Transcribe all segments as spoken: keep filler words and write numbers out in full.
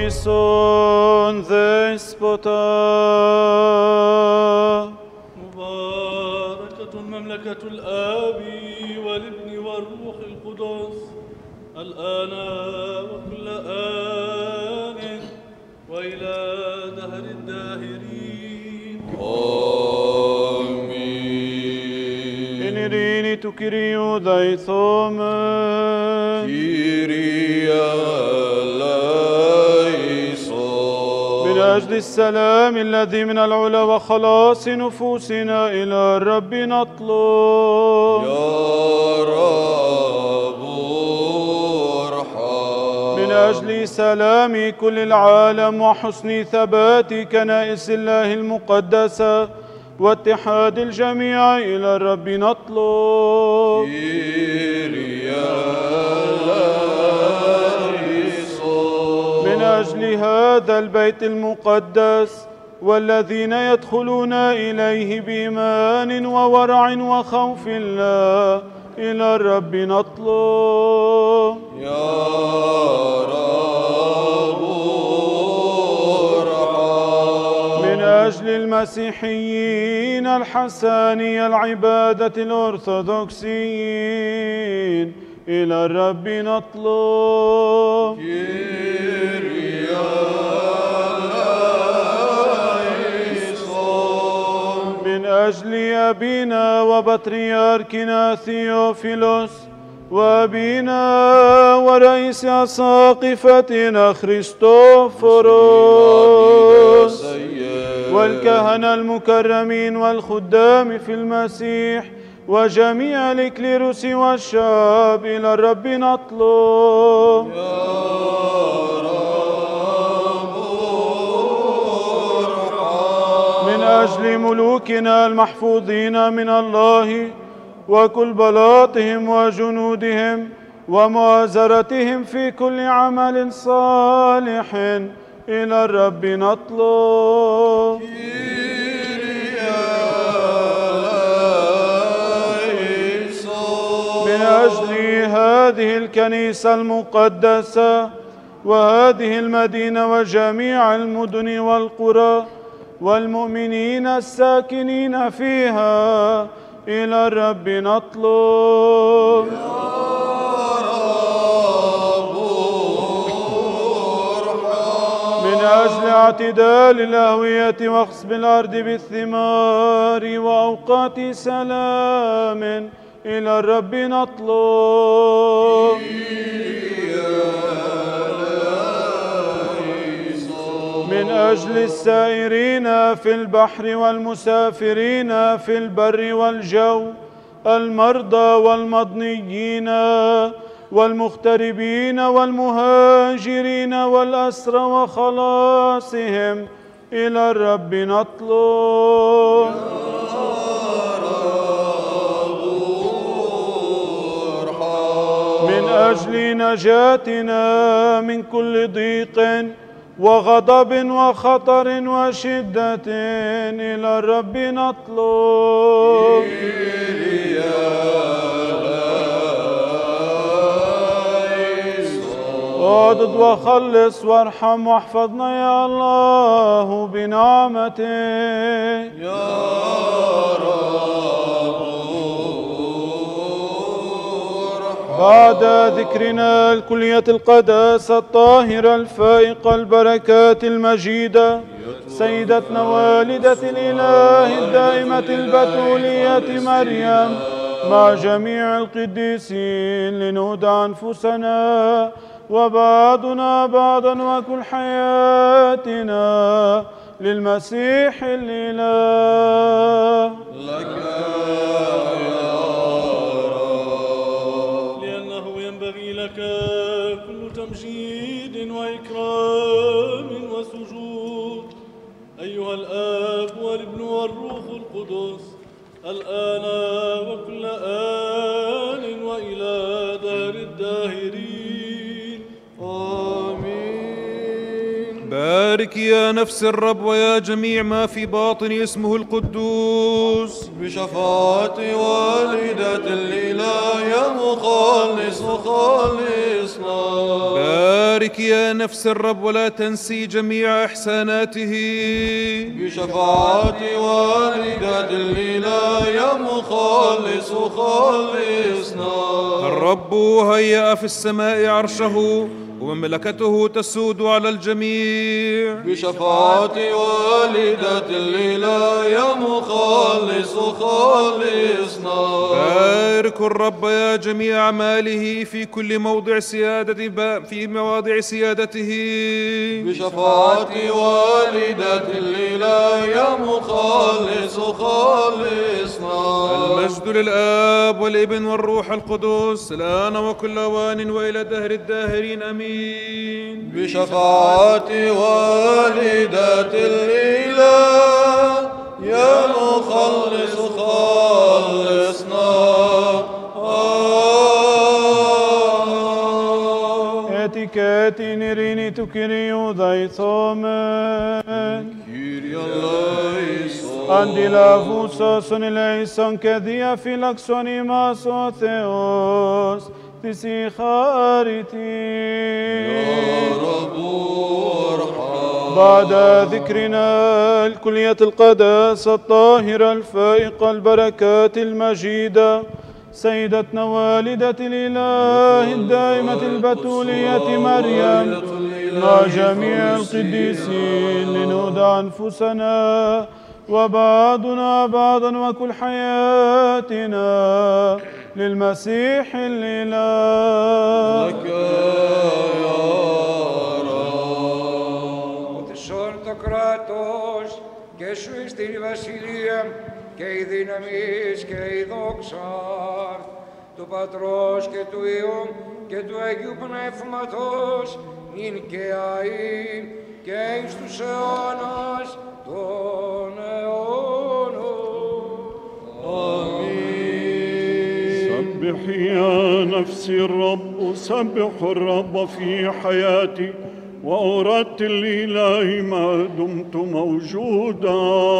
eleison despota. مباركة مملكة الآب والابن والروح القدس الآن وكل آن وإلى دهر الداهرين. آمين. Ενειρήνη του Κυρίου δαϊθώμε. Kyrie eleison. من أجل السلام الذي من العلا وخلاص نفوسنا إلى الرب نطلب. يا رب ارحم. من أجل سلام كل العالم وحسن ثبات كنائس الله المقدسة واتحاد الجميع إلى الرب نطلب. Kyrie من أجل هذا البيت المقدس والذين يدخلون إليه بإيمان وورع وخوف الله إلى الرب نطلب. يا رب ارحم. من أجل المسيحيين الحساني العبادة الأرثوذكسيين إلى الرب نطلب. من أجل أبينا وبطريركنا ثيوفيلوس وأبينا ورئيس أساقفتنا خريستوفوروس والكهنة المكرمين والخدام في المسيح وجميع الإكليروس والشعب إلى الرب نطلب. من أجل ملوكنا المحفوظين من الله وكل بلاطهم وجنودهم ومؤازرتهم في كل عمل صالح إلى الرب نطلب. من أجل هذه الكنيسة المقدسة وهذه المدينة وجميع المدن والقرى والمؤمنين الساكنين فيها إلى الرب نطلب. من أجل اعتدال الأهوية وخصب الأرض بالثمار وأوقات سلام إلى الرب نطلب. من أجل السائرين في البحر والمسافرين في البر والجو المرضى والمضنيين والمغتربين والمهاجرين والأسرى وخلاصهم إلى الرب نطلب. من أجل نجاتنا من كل ضيق وغضب وخطر وشدة إلى الرب نطلب. اعضد وخلص وارحم واحفظنا يا الله بنعمتك. يا رب ارحم. بعد ذكرنا الكلية القداسة الطاهرة الفائقة البركات المجيدة سيدتنا والدة الإله الدائمة البتولية مريم مع جميع القديسين لنودع أنفسنا وبعضنا بعضا وكل حياتنا للمسيح الإله. لك لك كل تمجيد وإكرام وسجود أيها الآب والابن والروح القدس الآن وكل آن وإلى دار الداهرين. آمين. بارك يا نفس الرب ويا جميع ما في باطن اسمه القدوس بشفاعة والدة الإله يا مخلص خالصنا. بارك بارك يا نفس الرب ولا تنسي جميع إحساناته. بشفاعة والدة الإله يا مخلص خلصنا. الرب هيأ في السماء عرشه ومملكته تسود على الجميع. بشفاعة والدة الإله يا مخلص خلصنا. باركوا الرب يا جميع أعماله في كل موضع سيادة في مواضع سيادته. بشفاعة والدة الإله يا مخلص خلصنا. المجد للآب والابن والروح القدس الآن وكل أوان وإلى دهر الداهرين آمين. بشفاعة والدة الإله يا مخلص خلصنا. Etiketi nirini tukiriu daithomen. Kyrie eleison. Andila fusos eleison kedia filaxon imas o Theos. Tisi chariti. يا رب ارحم. بعد ذكرنا الكلية القداسة الطاهرة الفائقة البركات المجيدة سيدتنا والدة الإله الدائمة البتولية مريم مع جميع القديسين لنودع أنفسنا وبعضنا بعضا وكل حياتنا للمسيح الإله. لك يا Σον το κράτος και σου εις την βασιλεία και η δύναμις και η δόξα του Πατρός και του Υιού και του Αγίου Πνεύματος νυν και αΐ και εις τους αιώνας των αιώνων. آمين. سبحي يا نفسي الرب سبح الرب في حياتي وأرتل الإله ما دمت موجودا.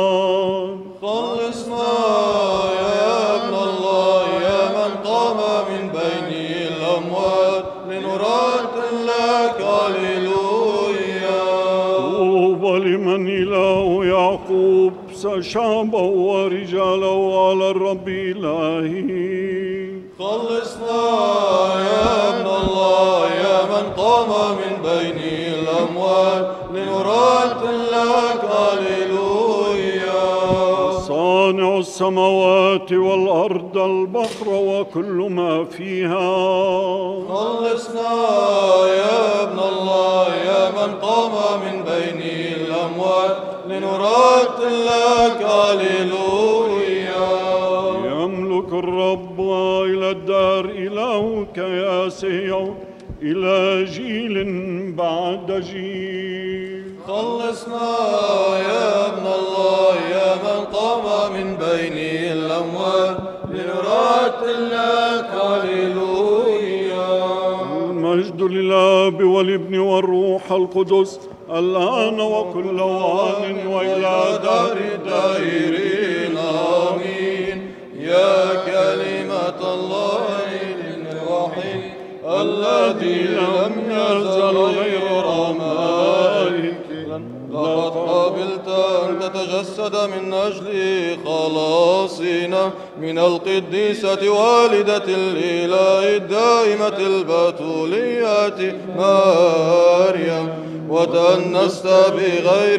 خلصنا يا ابن الله يا من قام من بين الأموات لنرتل لك هللويا. طوبى لمن إله يعقوب شعبه ورجاله على الرب إلهي. خلصنا يا ابن الله يا من قام من بين الأموات لنرتل لك هللويا. صانع السماوات والأرض البحر وكل ما فيها. خلصنا يا ابن الله يا من قام من بين الأموات لنرتل لك هللويا. يملك الرب إلى الدار إلهك يا سيون إلى جيل بعد جيل. خلصنا يا ابن الله يا من قام من بين الأموات لنرتل لك هللويا. المجد للآب والابن والروح القدس الآن وكل وان وإلى دار الدائرين آمين. يا كلمة الله الوحيد الذي لم يزل غير رمائك لقد قبلت أن تتجسد من أجل خلاصنا من القديسة والدة الإله الدائمة البتولية مريم وتأنست بغير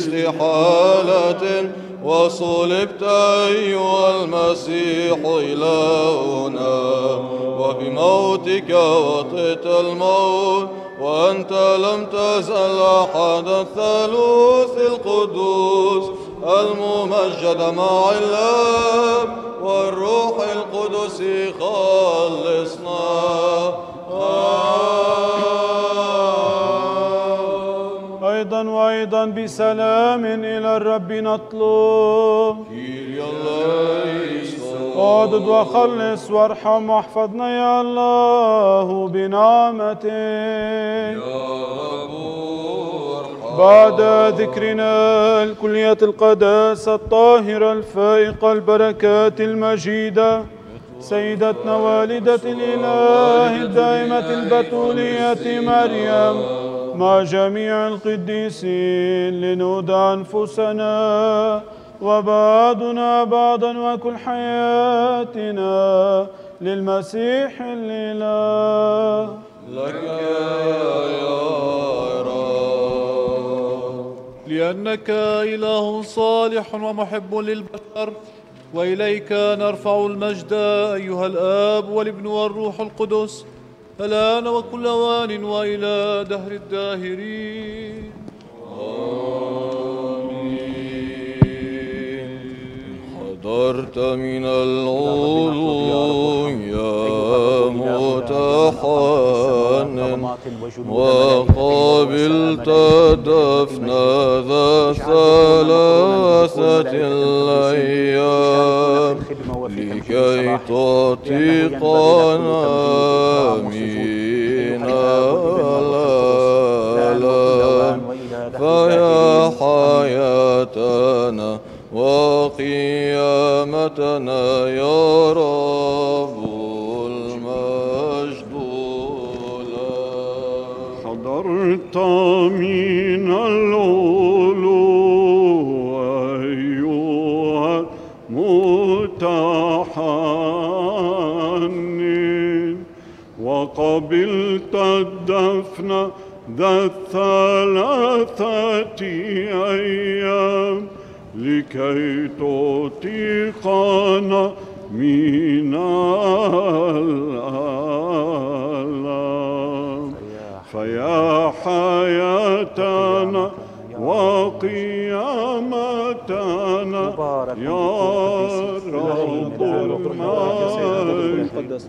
استحالة وصلبت أيها المسيح إلهنا وبموتك وطئت الموت وأنت لم تزل أحد الثالوث القدوس الممجد مع الآب والروح القدس خلصنا. أيضا وأيضا بسلام إلى الرب نطلب. اعدد وخلص وارحم واحفظنا يا الله بنعمتك. بعد ذكرنا الكلية القداسة الطاهرة الفائقة البركات المجيدة سيدتنا والدة الإله الدائمة البتولية مريم مع جميع القديسين لنودع أنفسنا وبعضنا بعضا وكل حياتنا للمسيح الإله. لك يا رب. لأنك إله صالح ومحب للبشر، وإليك نرفع المجد أيها الآب والابن والروح القدس الآن وكل أوان وإلى دهر الداهرين. حضرت من العلو يا متحنن وقابلت دفن ذا ثلاثة الأيام لكي تعتقنا من الآلام، فيا حياتنا وقيامتنا يا رب المجد لك. حضرت من العلو أيها المتحنن وقبلت الدفن ذا الثلاثة أيام لكي تعتقنا من الآلام، فيا حياتنا وقيامتنا يا رب المجد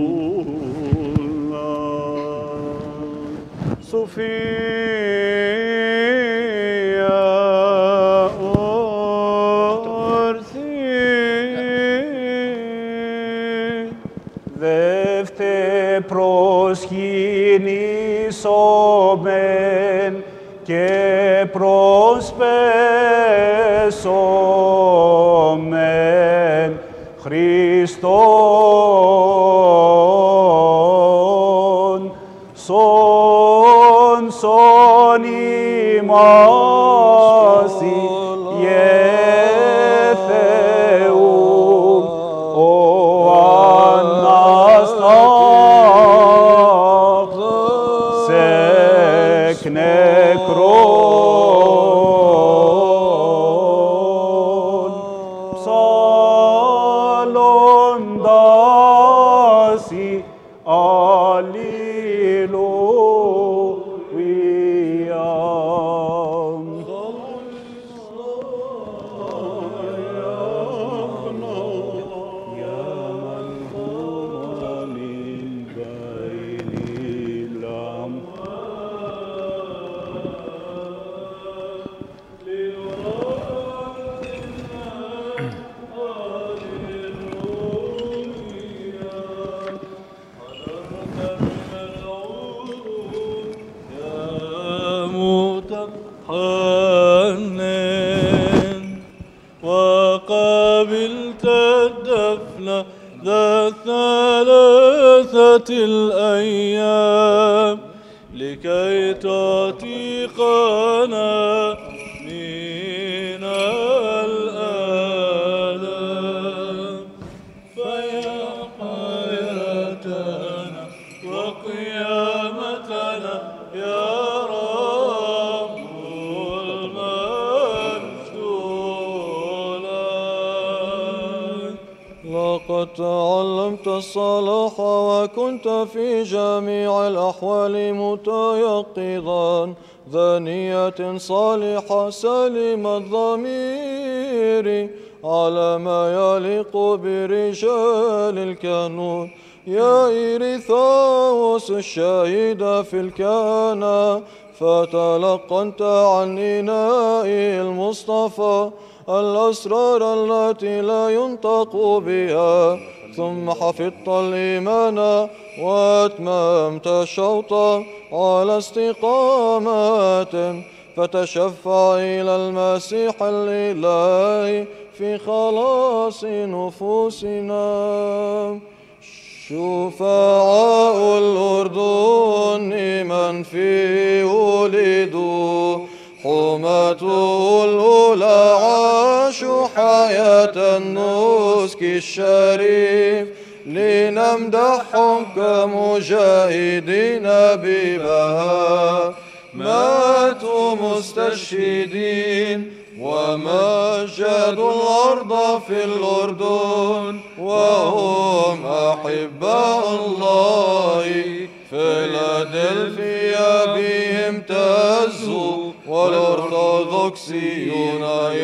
Sofia orthi δεύτε προσκυνήσομεν και προσπέσομεν Χριστόν σον σον ημάσι γε Θεού ο Αναστάς εκ νεκρών ψάλλοντας وقابلت الدفن ذا ثلاثة الأيام لكي تعتقنا من الآلام، فيا حياتنا وقيامتنا يا رب المجد لك. لقد تعلمت الصلاح وكنت في جميع الأحوال متيقظا ذا نية صالحة سليم الضمير على ما يليق برجال الكهنوت يا إيريثاوس الشهيد في الكهنة، فتلقنت عن إناء المصطفى الأسرار التي لا ينطق بها، ثم حفظت الإيمان وأتممت الشوط على استقامة، فتشفع إلى المسيح الإلهي في خلاص نفوسنا. شفعاء الأردن من فيه ولدوا حماته الأولى عاشوا حياة النسك الشريف لنمدحهم كمجاهدين ببهاء ماتوا مستشهدين ومجدوا الأرض في الأردن وهم أحباء الله. فيلادلفيا بهم تهزوا والأرثوذكسيون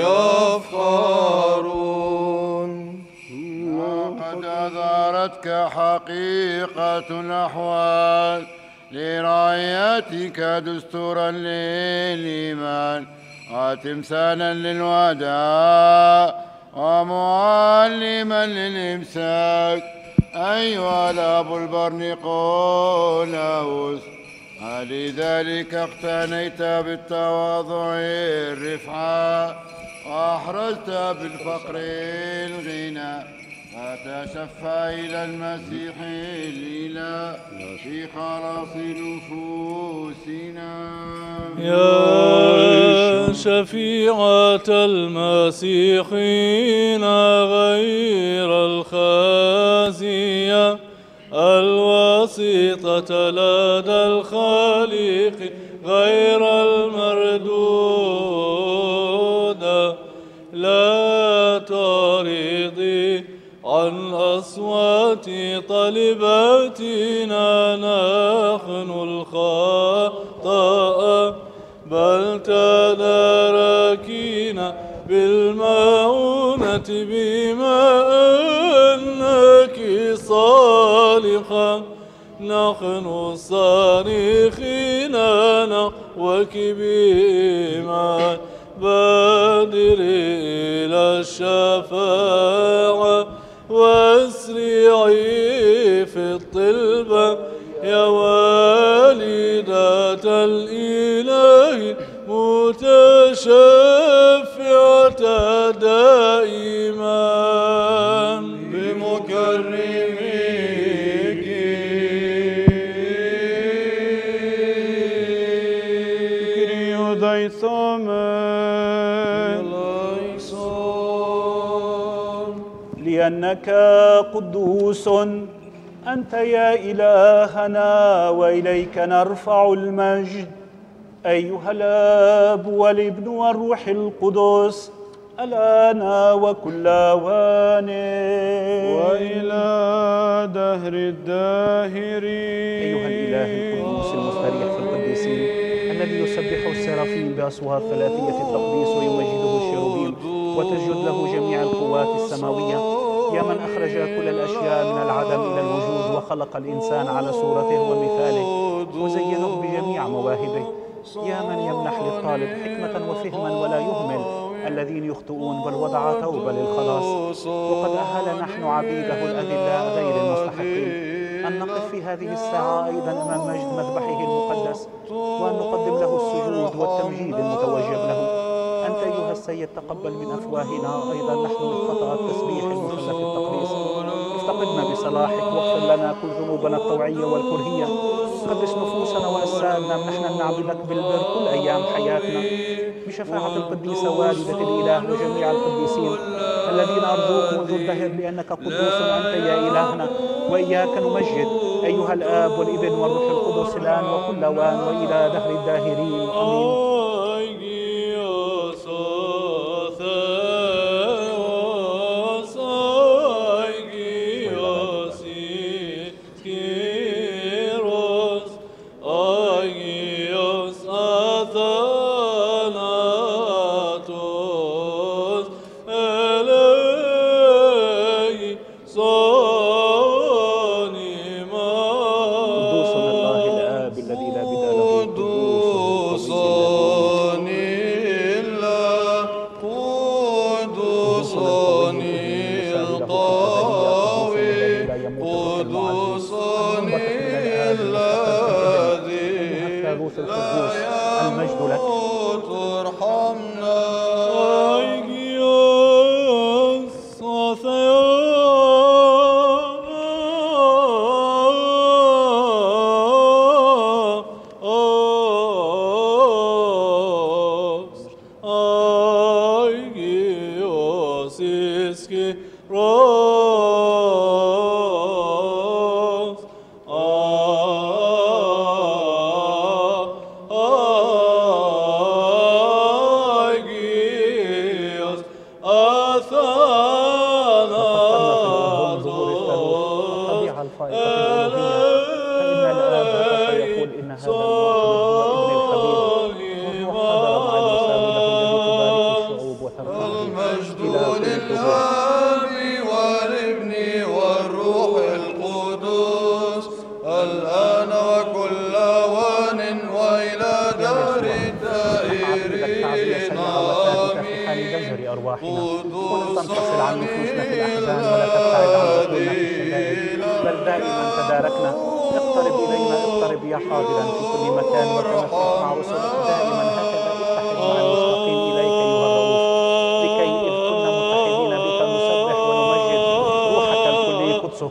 يفخرون. وقد أظهرتك حقيقة الأحوال لرعيتك دستورا للإيمان وتمثالا للوداع ومعلما للإمساك أيها الأب البرنيقولاوس. لذلك اقتنيت بالتواضع الرفعة وأحرزت بالفقر الغنى فتشفى إلى المسيح الإله في خلاص نفوسنا. يا شفيعة المسيحين غير الخازية الواسطة لدى الخالق غير المردودة، لا تعرضي عن أصوات طالباتنا نحن الخطأ، بل تداركينا بالمعونة بما أنك صالحة. نحن صارخين نحوك بإيمان، بادر إلى الشفاعة واسرعي في الطلبة يا والدة الإله متشفعة دائما بمكرمك. كريو دايثومن لأنك قدوس أنت يا إلهنا وإليك نرفع المجد أيها الآب والابن والروح القدس الآن وكل آوان وإلى دهر الداهرين. أيها الإله القدوس المستريح في القديسين الذي يسبح السرافيم بأصوات ثلاثية التقديس ويمجده الشيروبيم وتسجد له جميع القوات السماوية، يا من أخرج كل الأشياء من العدم إلى الوجود وخلق الإنسان على صورته ومثاله وزينه بجميع مواهبه، يا من يمنح للطالب حكمة وفهما ولا يهمل الذين يخطئون بل وضع توبة للخلاص. وقد أهل نحن عبيده الأذلاء غير المستحقين أن نقف في هذه الساعة أيضا أمام مجد مذبحه المقدس وأن نقدم له السجود والتمجيد المتوجب له. أنت أيها السيد تقبل من أفواهنا أيضا نحن الخطأ التسبيح المخلى في التقديس. افتقدنا بصلاحك واغفر لنا كل ذنوبنا الطوعية والكرهية. قدس نفوسنا وأجسادنا نحن نعبدك بالبر كل أيام حياتنا بشفاعة القديسة والدة الإله وجميع القديسين الذين أرجوك منذ الدهر لأنك قدوس أنت يا إلهنا وإياك نمجد أيها الآب والابن والروح القدس الآن وكل أوان وإلى دهر الداهرين آمين. المجد لك. أرواحنا، ولا تنفصل عن نفوسنا في الأحزان، ولا تبتعد عن عقولنا في الشدائد، بل دائما تداركنا. اقترب إلينا، اقترب يا حاضرا في كل مكان، وتمسك مع رسلك دائما هكذا. اتحد مع المستقيم إليك أيها الرؤوف، لكي إذ كنا متحدين بك نسبح ونمجد روحك الكلي قدسه.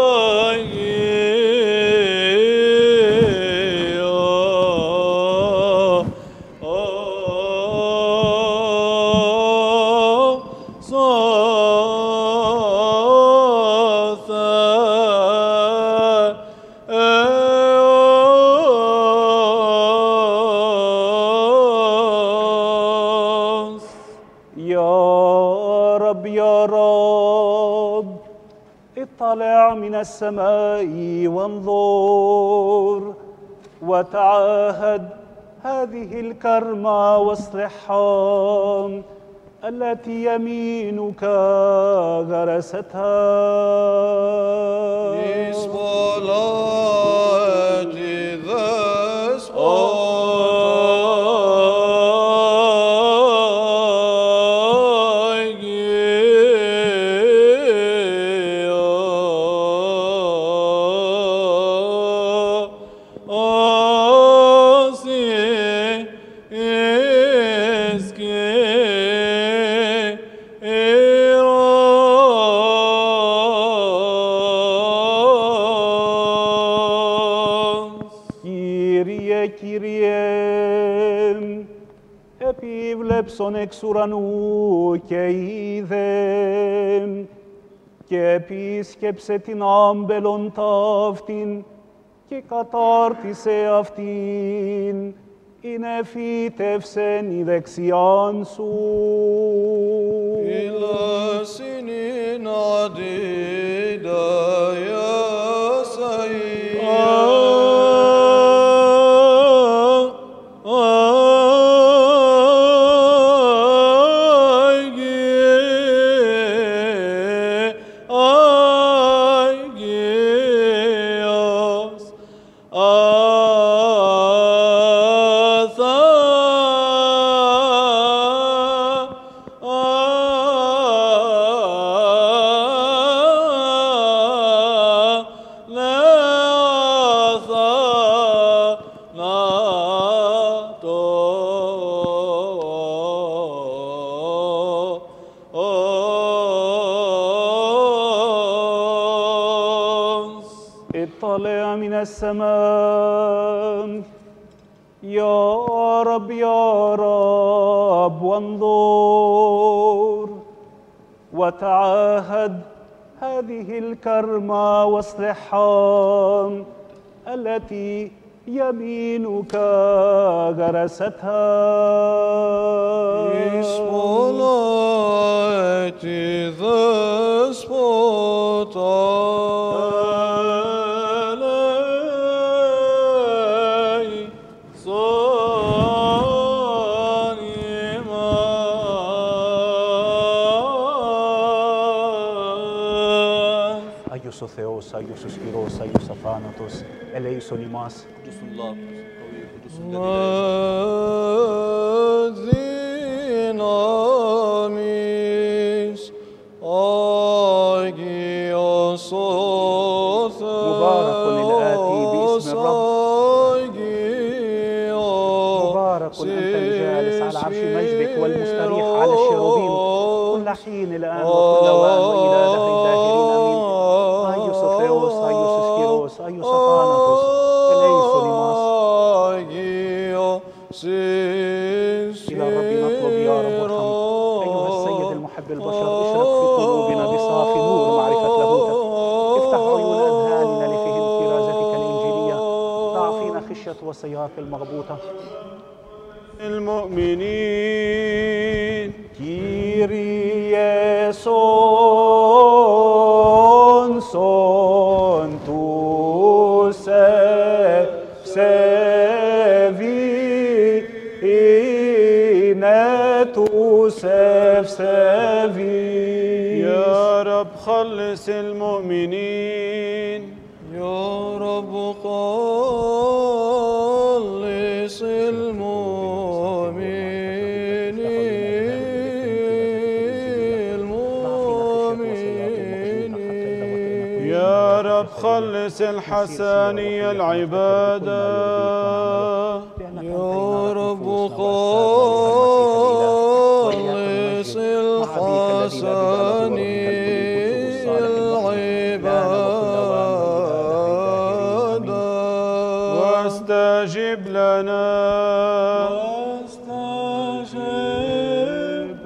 اطلع من السماء وانظر، وتعاهد هذه الكرمة واصلحها التي يمينك غرستها. Επίβλεψον εξ ουρανού και είδε και επίσκεψε την άμπελον ταύτην και κατάρτισε αυτήν, ειναι φύτευσεν η δεξιάν σου. Ήλασιν ειν αντίδα اطلع من السماء يا رب يا رب وانظر، وتعاهد هذه الكرمة واصلحها التي يمينك غرستها. Άγιος ο Θεός, Άγιος ο ισχυρός, Άγιος αθάνατος, ελέησον ημάς. Αδύναμις Άγιος ο Θεός, مبارك الآتي باسم الرب، مبارك أنت الجالس على عرش مجدك والمستريح على الشيروبيم كل حين الآن وكل وان وإلى دهر الداهرين آمين. Άγιος ο Θεός, Άγιος ισχυρός, Άγιος αθάνατος, ελέησον ημάς. إلى الرب نطلب يا رب وارحم. أيها السيد المحب البشر، اشرق في قلوبنا بصافي نور معرفة لاهوتك، افتح عيون أذهاننا لفهم كرازتك الإنجيلية، ضع فينا خشية وصياك المغبوطة. المؤمنين Kyrie son son tu se sevi ine tu se sevi. يا رب خلص المؤمنين. يا رب خلص المؤمنين. رب خلص الحساني العبادة. يا رب خلص الحساني العبادة واستجب لنا واستجب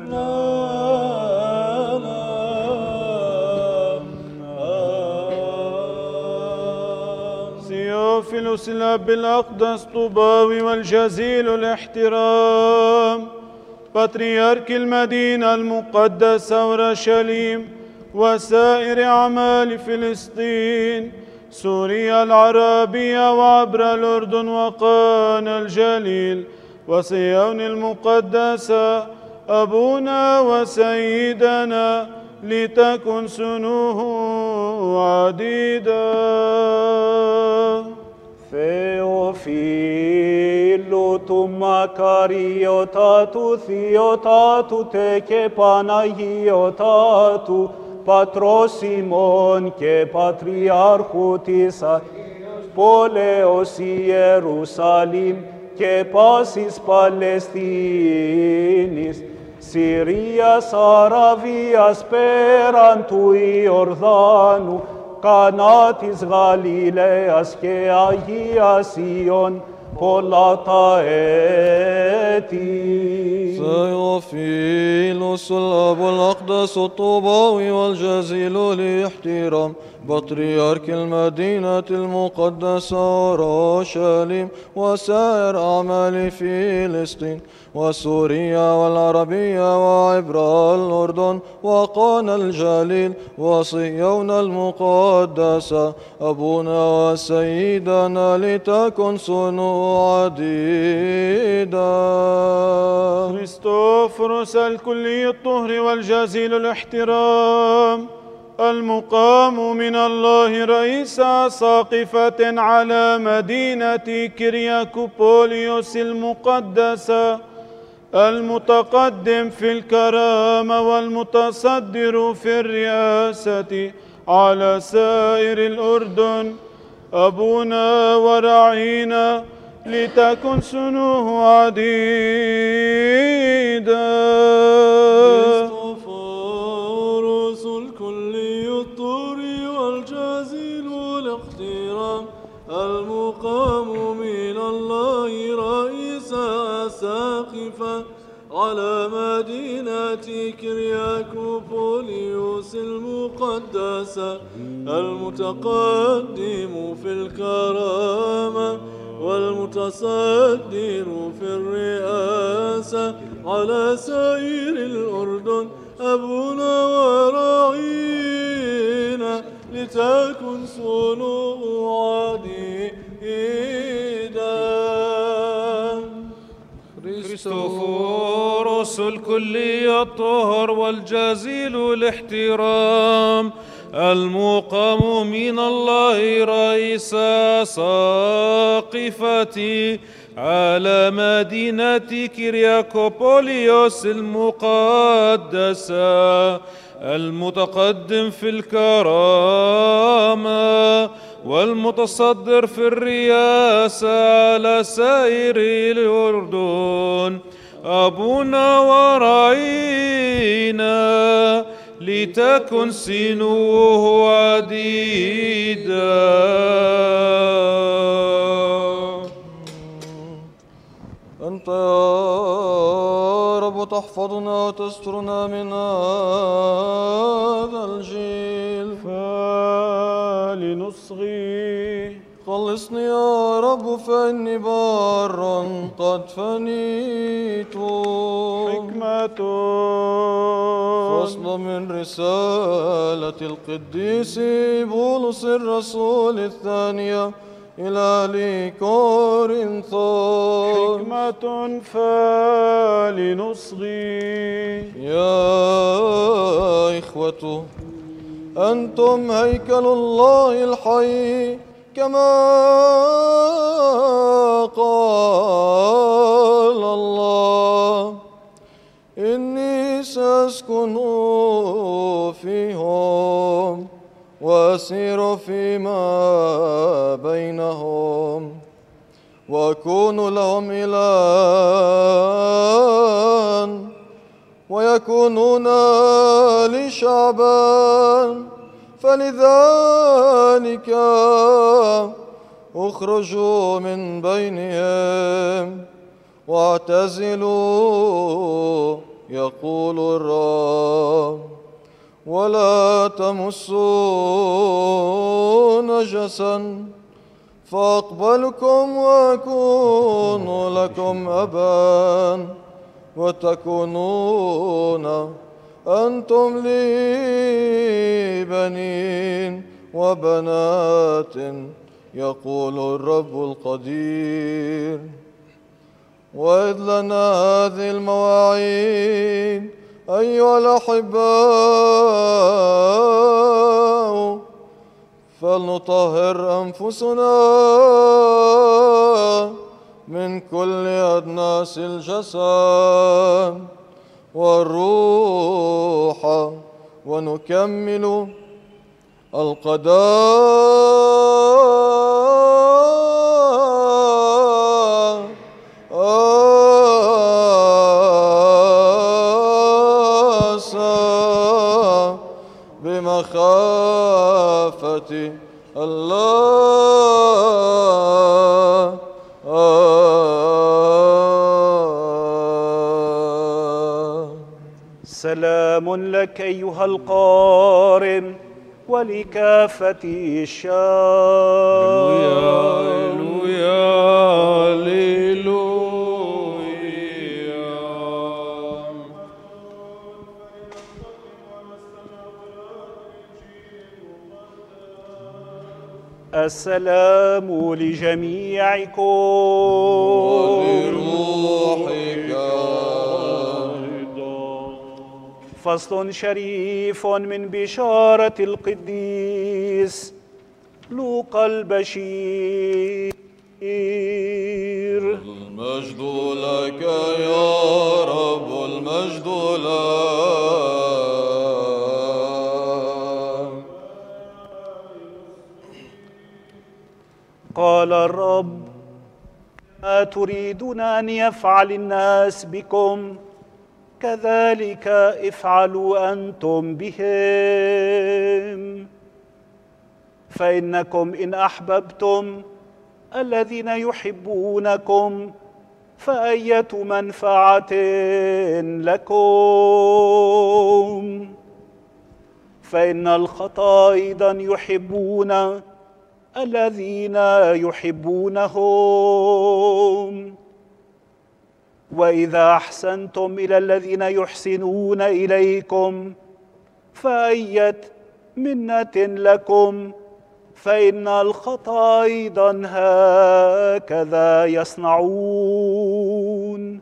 سيوفيلوس الأب الأقدس طوباوي والجزيل الاحترام بطريرك المدينة المقدسة أورشليم وسائر أعمال فلسطين سوريا العربية وعبر الأردن وقانا الجليل وصيون المقدسة أبونا وسيدنا لتكن سنوه عديدة. Θεοφίλου του μακαριωτάτου θειωτάτου τε και Παναγιωτάτου πατρός ημών και πατριάρχου της πόλεως Ιερουσαλήμ και πάσης Παλαιστίνης, Συρίας, Αραβίας, πέραν του Ιορδάνου, Κανά της Γαλιλαίας και Αγίας Ιών, πολλά τα έτη. ثيوفيلوس الأب الأقدس الطوباوي والجزيل الاحترام بطريرك المدينة المقدسة أورشليم وسائر أعمال فلسطين وسوريا والعربية وعبر الأردن وقانا الجليل وصيون المقدسة أبونا وسيدنا لتكن صنوع عديدة. كريستوفروس الكلي الطهر والجزيل الاحترام المقام من الله رئيس ساقفة على مدينة كرياكوبوليوس المقدسة المتقدم في الكرامة والمتصدر في الرئاسة على سائر الأردن أبونا ورعينا لتكن سنوه عديدة. كريستوفوروس الكلي الطهر والجزيل الاحترام المقام من الله رئيس ساقفة على مدينة كرياكوبوليوس المقدسة المتقدم في الكرامة والمتصدر في الرئاسة على سائر الأردن أبونا وراعينا لتكن صنوع عديدة. كريستوفوروس الكلي الطهر والجزيل الاحترام المقام من الله رئيس ساقفتي على مدينة كرياكوبوليوس المقدسة المتقدم في الكرامة والمتصدر في الرياسة على سائر الأردن أبونا ورعينا لتكن سنوه عديدة. أنت يا رب تحفظنا وتسترنا من هذا الجيل فلنصغي. خلصني يا رب فإني بارا قد فنيت. حكمة فصل من رسالة القديس بولس الرسول الثانية إلى كورنثوس. حكمة فلنصغي. يا إخوة أنتم هيكل الله الحي كما قال الله إني سأسكن فيهم وأسير فيما بينهم وأكون لهم إلها ويكونون لي شعبا، فلذلك اخرجوا من بينهم واعتزلوا يقول الرب، ولا تمسوا نجسا فأقبلكم وأكون لكم أبا وتكونون أنتم لي بنين وبنات يقول الرب القدير. وإذ لنا هذه المواعيد أيها الأحباء فلنطهر أنفسنا من كل أدناس الجسد والروح ونكمل القضاء آسا بمخافة الله. سلام لك أيها القارئ ولكافة الشعب. هللويا هللويا. السلام لجميعكم ولروحك. فصل شريف من بشارة القديس لوقا البشير. المجد لك يا رب، المجد لك. قال الرب: ما تريدون أن يفعل الناس بكم كذلك افعلوا أنتم بهم، فإنكم إن أحببتم الذين يحبونكم فأية منفعة لكم؟ فإن الخطاة أيضا يحبون الذين يحبونهم. وإذا أحسنتم إلى الذين يحسنون إليكم فأية منة لكم؟ فإن الخطاة أيضا هكذا يصنعون.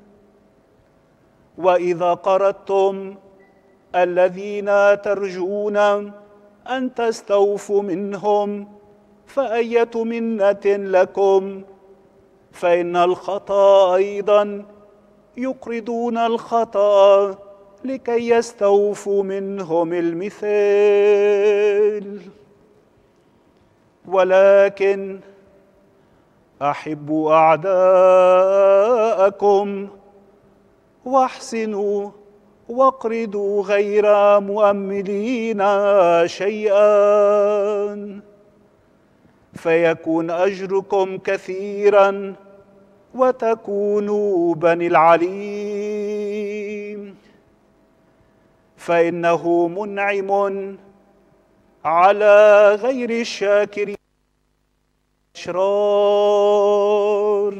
وإذا قرضتم الذين ترجون أن تستوفوا منهم فأية منة لكم؟ فإن الخطاة أيضا يقرضون الخطأ لكي يستوفوا منهم المثل. ولكن أحبوا أعداءكم واحسنوا واقرضوا غير مؤملين شيئا، فيكون أجركم كثيرا وتكونوا بني العليم، فإنه منعم على غير الشاكرين الأشرار.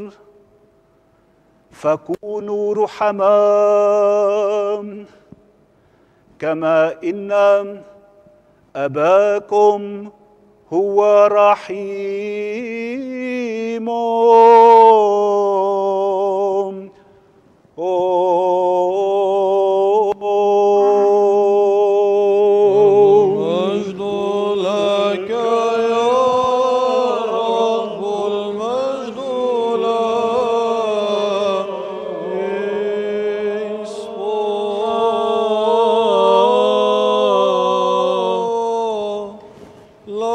فكونوا رحماء كما إن أباكم هو رحيم. المجد لك يا رب، المجد لك. اسمه لا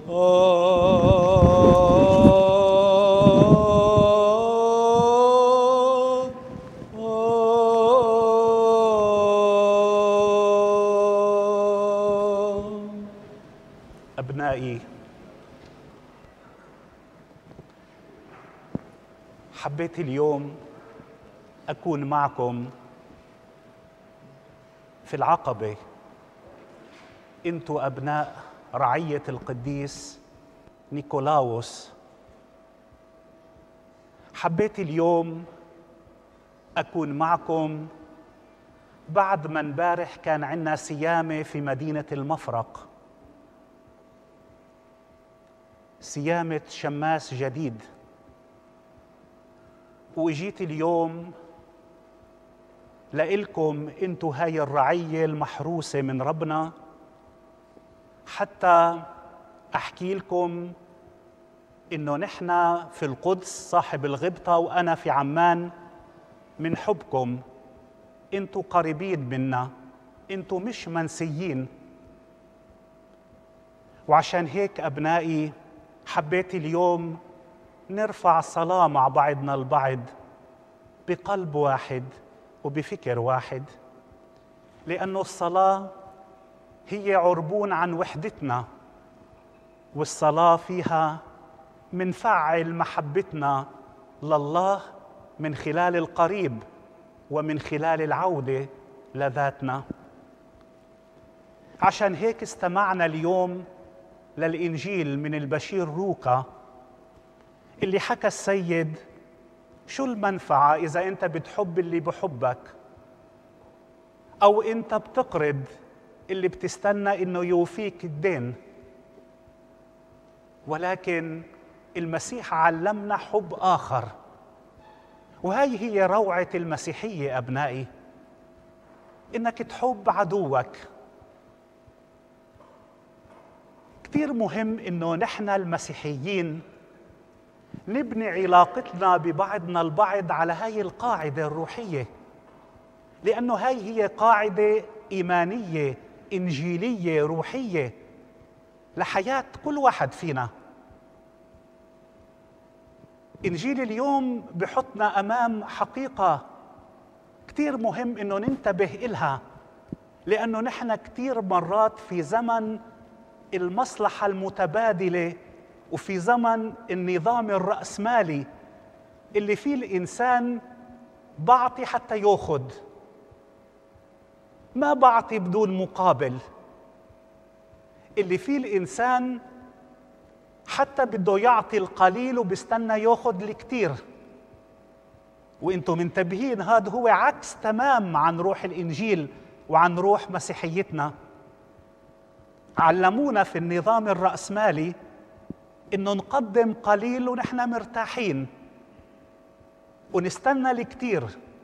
أبنائي، حبيت اليوم أكون معكم في العقبة. أنتوا أبناء رعية القديس نيكولاوس. حبيت اليوم أكون معكم بعد ما امبارح كان عندنا صيامة في مدينة المفرق، صيامة شماس جديد، وإجيت اليوم لإلكم انتوا هاي الرعية المحروسة من ربنا حتى أحكي لكم إنه نحن في القدس صاحب الغبطة وأنا في عمان من حبكم. انتوا قريبين منا، انتوا مش منسيين. وعشان هيك أبنائي حبيت اليوم نرفع صلاة مع بعضنا البعض بقلب واحد وبفكر واحد، لأنه الصلاة هي عربون عن وحدتنا، والصلاة فيها منفعل محبتنا لله من خلال القريب ومن خلال العودة لذاتنا. عشان هيك استمعنا اليوم للإنجيل من البشير لوقا اللي حكى السيد شو المنفعة إذا أنت بتحب اللي بحبك أو أنت بتقرض اللي بتستنى إنه يوفيك الدين. ولكن المسيح علمنا حب آخر، وهي هي روعة المسيحية أبنائي، إنك تحب عدوك. كتير مهم إنه نحن المسيحيين نبني علاقتنا ببعضنا البعض على هاي القاعدة الروحية، لأنه هاي هي قاعدة إيمانية إنجيلية روحية لحياة كل واحد فينا. إنجيل اليوم بحطنا أمام حقيقة كتير مهم إنه ننتبه إلها، لأنه نحن كتير مرات في زمن المصلحة المتبادلة وفي زمن النظام الرأسمالي اللي فيه الإنسان بعطي حتى يأخذ، ما بعطي بدون مقابل، اللي فيه الإنسان حتى بده يعطي القليل وبيستنى يأخذ الكتير. وإنتم منتبهين هذا هو عكس تمام عن روح الإنجيل وعن روح مسيحيتنا. علمونا في النظام الرأسمالي إنه نقدم قليل ونحن مرتاحين ونستنى الكتير،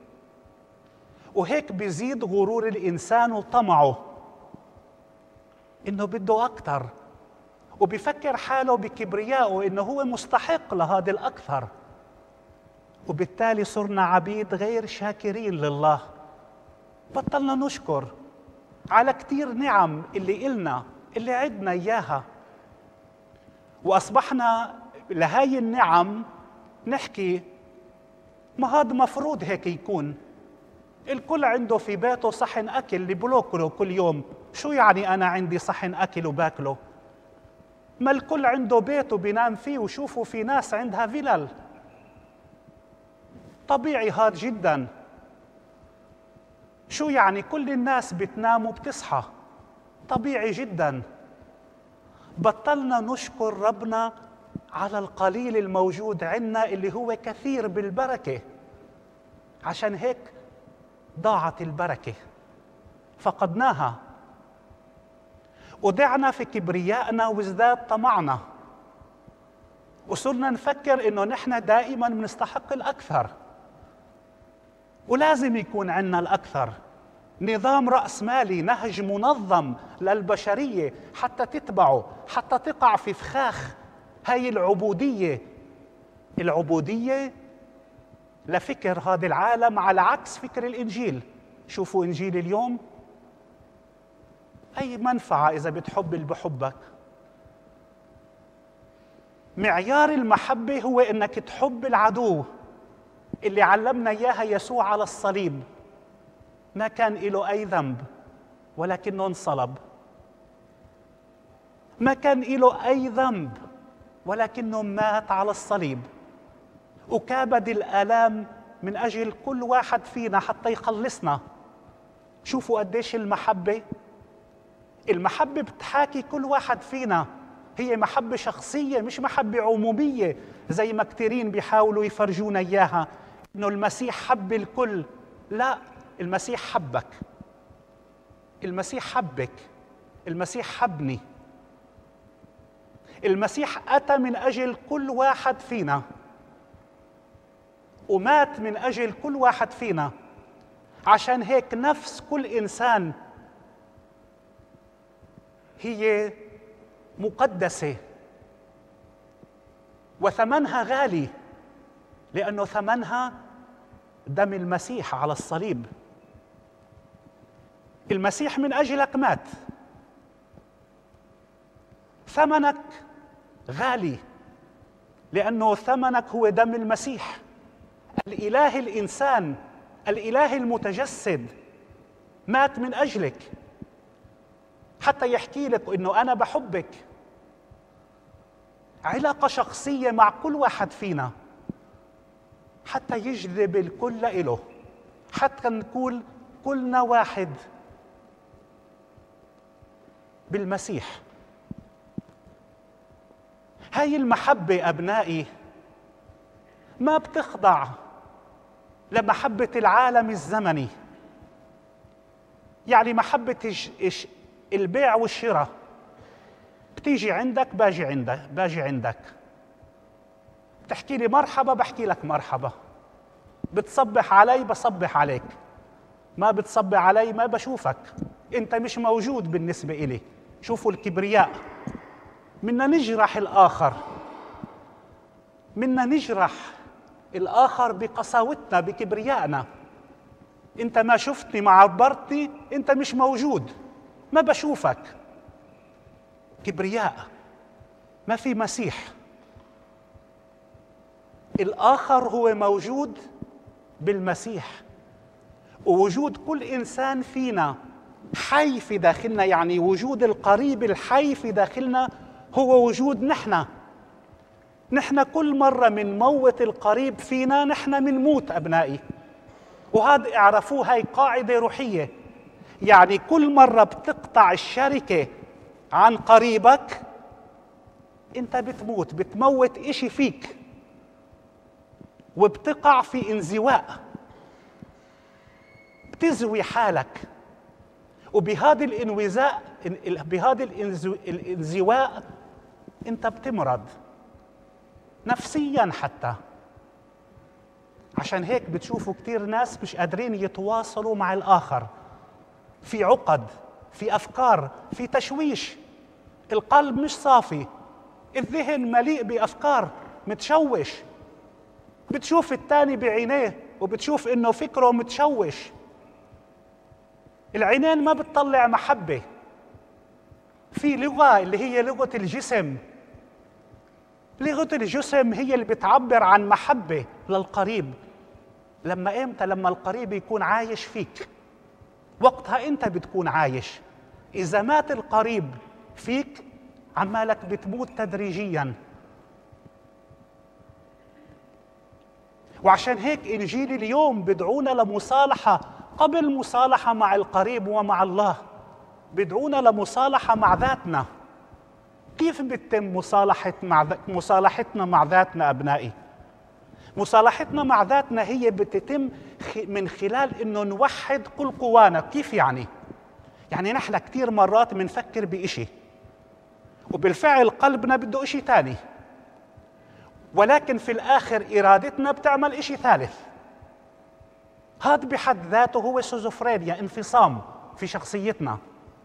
وهيك بيزيد غرور الإنسان وطمعه إنه بده أكثر، وبيفكر حاله بكبريائه إنه هو مستحق لهذا الأكثر، وبالتالي صرنا عبيد غير شاكرين لله. بطلنا نشكر على كتير نعم اللي إلنا اللي عدنا إياها، وأصبحنا لهاي النعم نحكي ما هذا مفروض هيك يكون، الكل عنده في بيته صحن أكل اللي بلوكله كل يوم، شو يعني أنا عندي صحن أكل وباكله؟ ما الكل عنده بيته بينام فيه، وشوفوا في ناس عندها فلل. طبيعي هذا جدا. شو يعني كل الناس بتنام وبتصحى؟ طبيعي جدا. بطلنا نشكر ربنا على القليل الموجود عنا اللي هو كثير بالبركة، عشان هيك ضاعت البركة، فقدناها، ودعنا في كبريائنا وازداد طمعنا، وصرنا نفكر إنه نحن دائما بنستحق الأكثر ولازم يكون عنا الأكثر. نظام رأسمالي، نهج منظم للبشرية حتى تتبعه، حتى تقع في فخاخ هاي العبودية. العبودية لفكر هذا العالم على عكس فكر الإنجيل. شوفوا إنجيل اليوم، أي منفعة إذا بتحب اللي بحبك؟ معيار المحبة هو إنك تحب العدو اللي علمنا إياها يسوع على الصليب، ما كان له أي ذنب ولكنه انصلب، ما كان له أي ذنب ولكنه مات على الصليب وكابد الآلام من أجل كل واحد فينا حتى يخلصنا. شوفوا قديش المحبة، المحبة بتحاكي كل واحد فينا، هي محبة شخصية مش محبة عمومية زي ما كثيرين بيحاولوا يفرجونا إياها إنه المسيح حب الكل. لا، المسيح حبك، المسيح حبك، المسيح حبني. المسيح أتى من أجل كل واحد فينا ومات من أجل كل واحد فينا. عشان هيك نفس كل إنسان هي مقدسة وثمنها غالي، لأنه ثمنها دم المسيح على الصليب. المسيح من أجلك مات، ثمنك غالي لأنه ثمنك هو دم المسيح. الإله الإنسان، الإله المتجسد مات من أجلك حتى يحكي لك إنه أنا بحبك. علاقة شخصية مع كل واحد فينا حتى يجذب الكل إله، حتى نكون كلنا واحد بالمسيح. هاي المحبة أبنائي ما بتخضع لمحبة العالم الزمني، يعني محبة البيع والشراء. بتيجي عندك باجي عندك باجي عندك بتحكي لي مرحبا بحكي لك مرحبا، بتصبح علي بصبح عليك، ما بتصبح علي ما بشوفك، انت مش موجود بالنسبة إلي. شوفوا الكبرياء، منا نجرح الآخر، منا نجرح الآخر بقساوتنا بكبريائنا. انت ما شفتني ما عبرتني، انت مش موجود، ما بشوفك. كبرياء، ما في مسيح. الآخر هو موجود بالمسيح، ووجود كل إنسان فينا حي في داخلنا، يعني وجود القريب الحي في داخلنا هو وجود نحن. نحن كل مرة من موت القريب فينا نحن من موت أبنائي، وهذا اعرفوه، هاي قاعدة روحية. يعني كل مرة بتقطع الشركة عن قريبك انت بتموت، بتموت اشي فيك وبتقع في انزواء، بتزوي حالك. وبهذا الانوزاء بهذا الانزواء انت بتمرض نفسيا حتى. عشان هيك بتشوفوا كتير ناس مش قادرين يتواصلوا مع الآخر، في عقد، في أفكار، في تشويش، القلب مش صافي، الذهن مليء بأفكار، متشوش. بتشوف التاني بعينيه وبتشوف إنه فكره متشوش. العينين ما بتطلع محبة. في لغة اللي هي لغة الجسم، لغة الجسم هي اللي بتعبر عن محبة للقريب. لما إمتى؟ لما القريب يكون عايش فيك، وقتها أنت بتكون عايش. إذا مات القريب فيك عمالك بتموت تدريجياً. وعشان هيك إنجيل اليوم بدعونا لمصالحة قبل مصالحة مع القريب ومع الله، بدعونا لمصالحة مع ذاتنا. كيف بتتم مصالحة مع مصالحتنا مع ذاتنا أبنائي؟ مصالحتنا مع ذاتنا هي بتتم من خلال إنه نوحد كل قوانا. كيف يعني؟ يعني نحن كتير مرات بنفكر بإشي وبالفعل قلبنا بده إشي تاني، ولكن في الآخر إرادتنا بتعمل إشي ثالث. هذا بحد ذاته هو سيزوفرينيا، انفصام في شخصيتنا.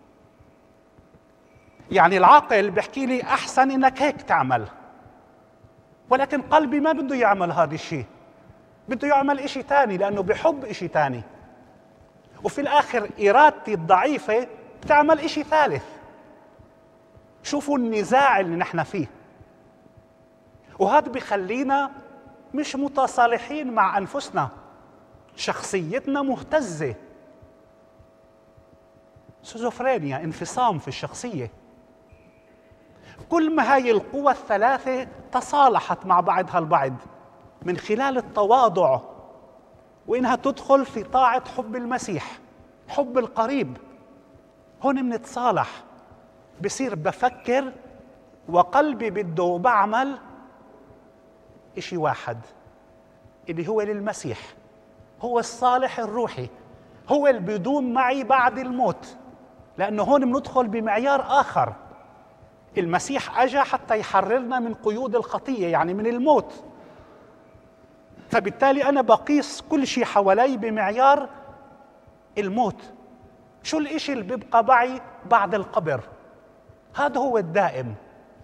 يعني العاقل بيحكي لي أحسن إنك هيك تعمل، ولكن قلبي ما بده يعمل هذا الشيء، بده يعمل إشي تاني لأنه بحب إشي تاني. وفي الآخر إرادتي الضعيفة بتعمل إشي ثالث. شوفوا النزاع اللي نحن فيه. وهذا بيخلينا مش متصالحين مع أنفسنا، شخصيتنا مهتزة، سيزوفرينيا، انفصام في الشخصية. كل ما هاي القوى الثلاثة تصالحت مع بعضها البعض من خلال التواضع، وإنها تدخل في طاعة حب المسيح، حب القريب، هون منتصالح. بصير بفكر وقلبي بده بعمل إشي واحد اللي هو للمسيح، هو الصالح الروحي، هو اللي بيدوم معي بعد الموت، لأنه هون بندخل بمعيار آخر. المسيح أجا حتى يحررنا من قيود الخطية، يعني من الموت، فبالتالي أنا بقيس كل شيء حوالي بمعيار الموت. شو الإشي اللي بيبقى معي بعد القبر؟ هذا هو الدائم،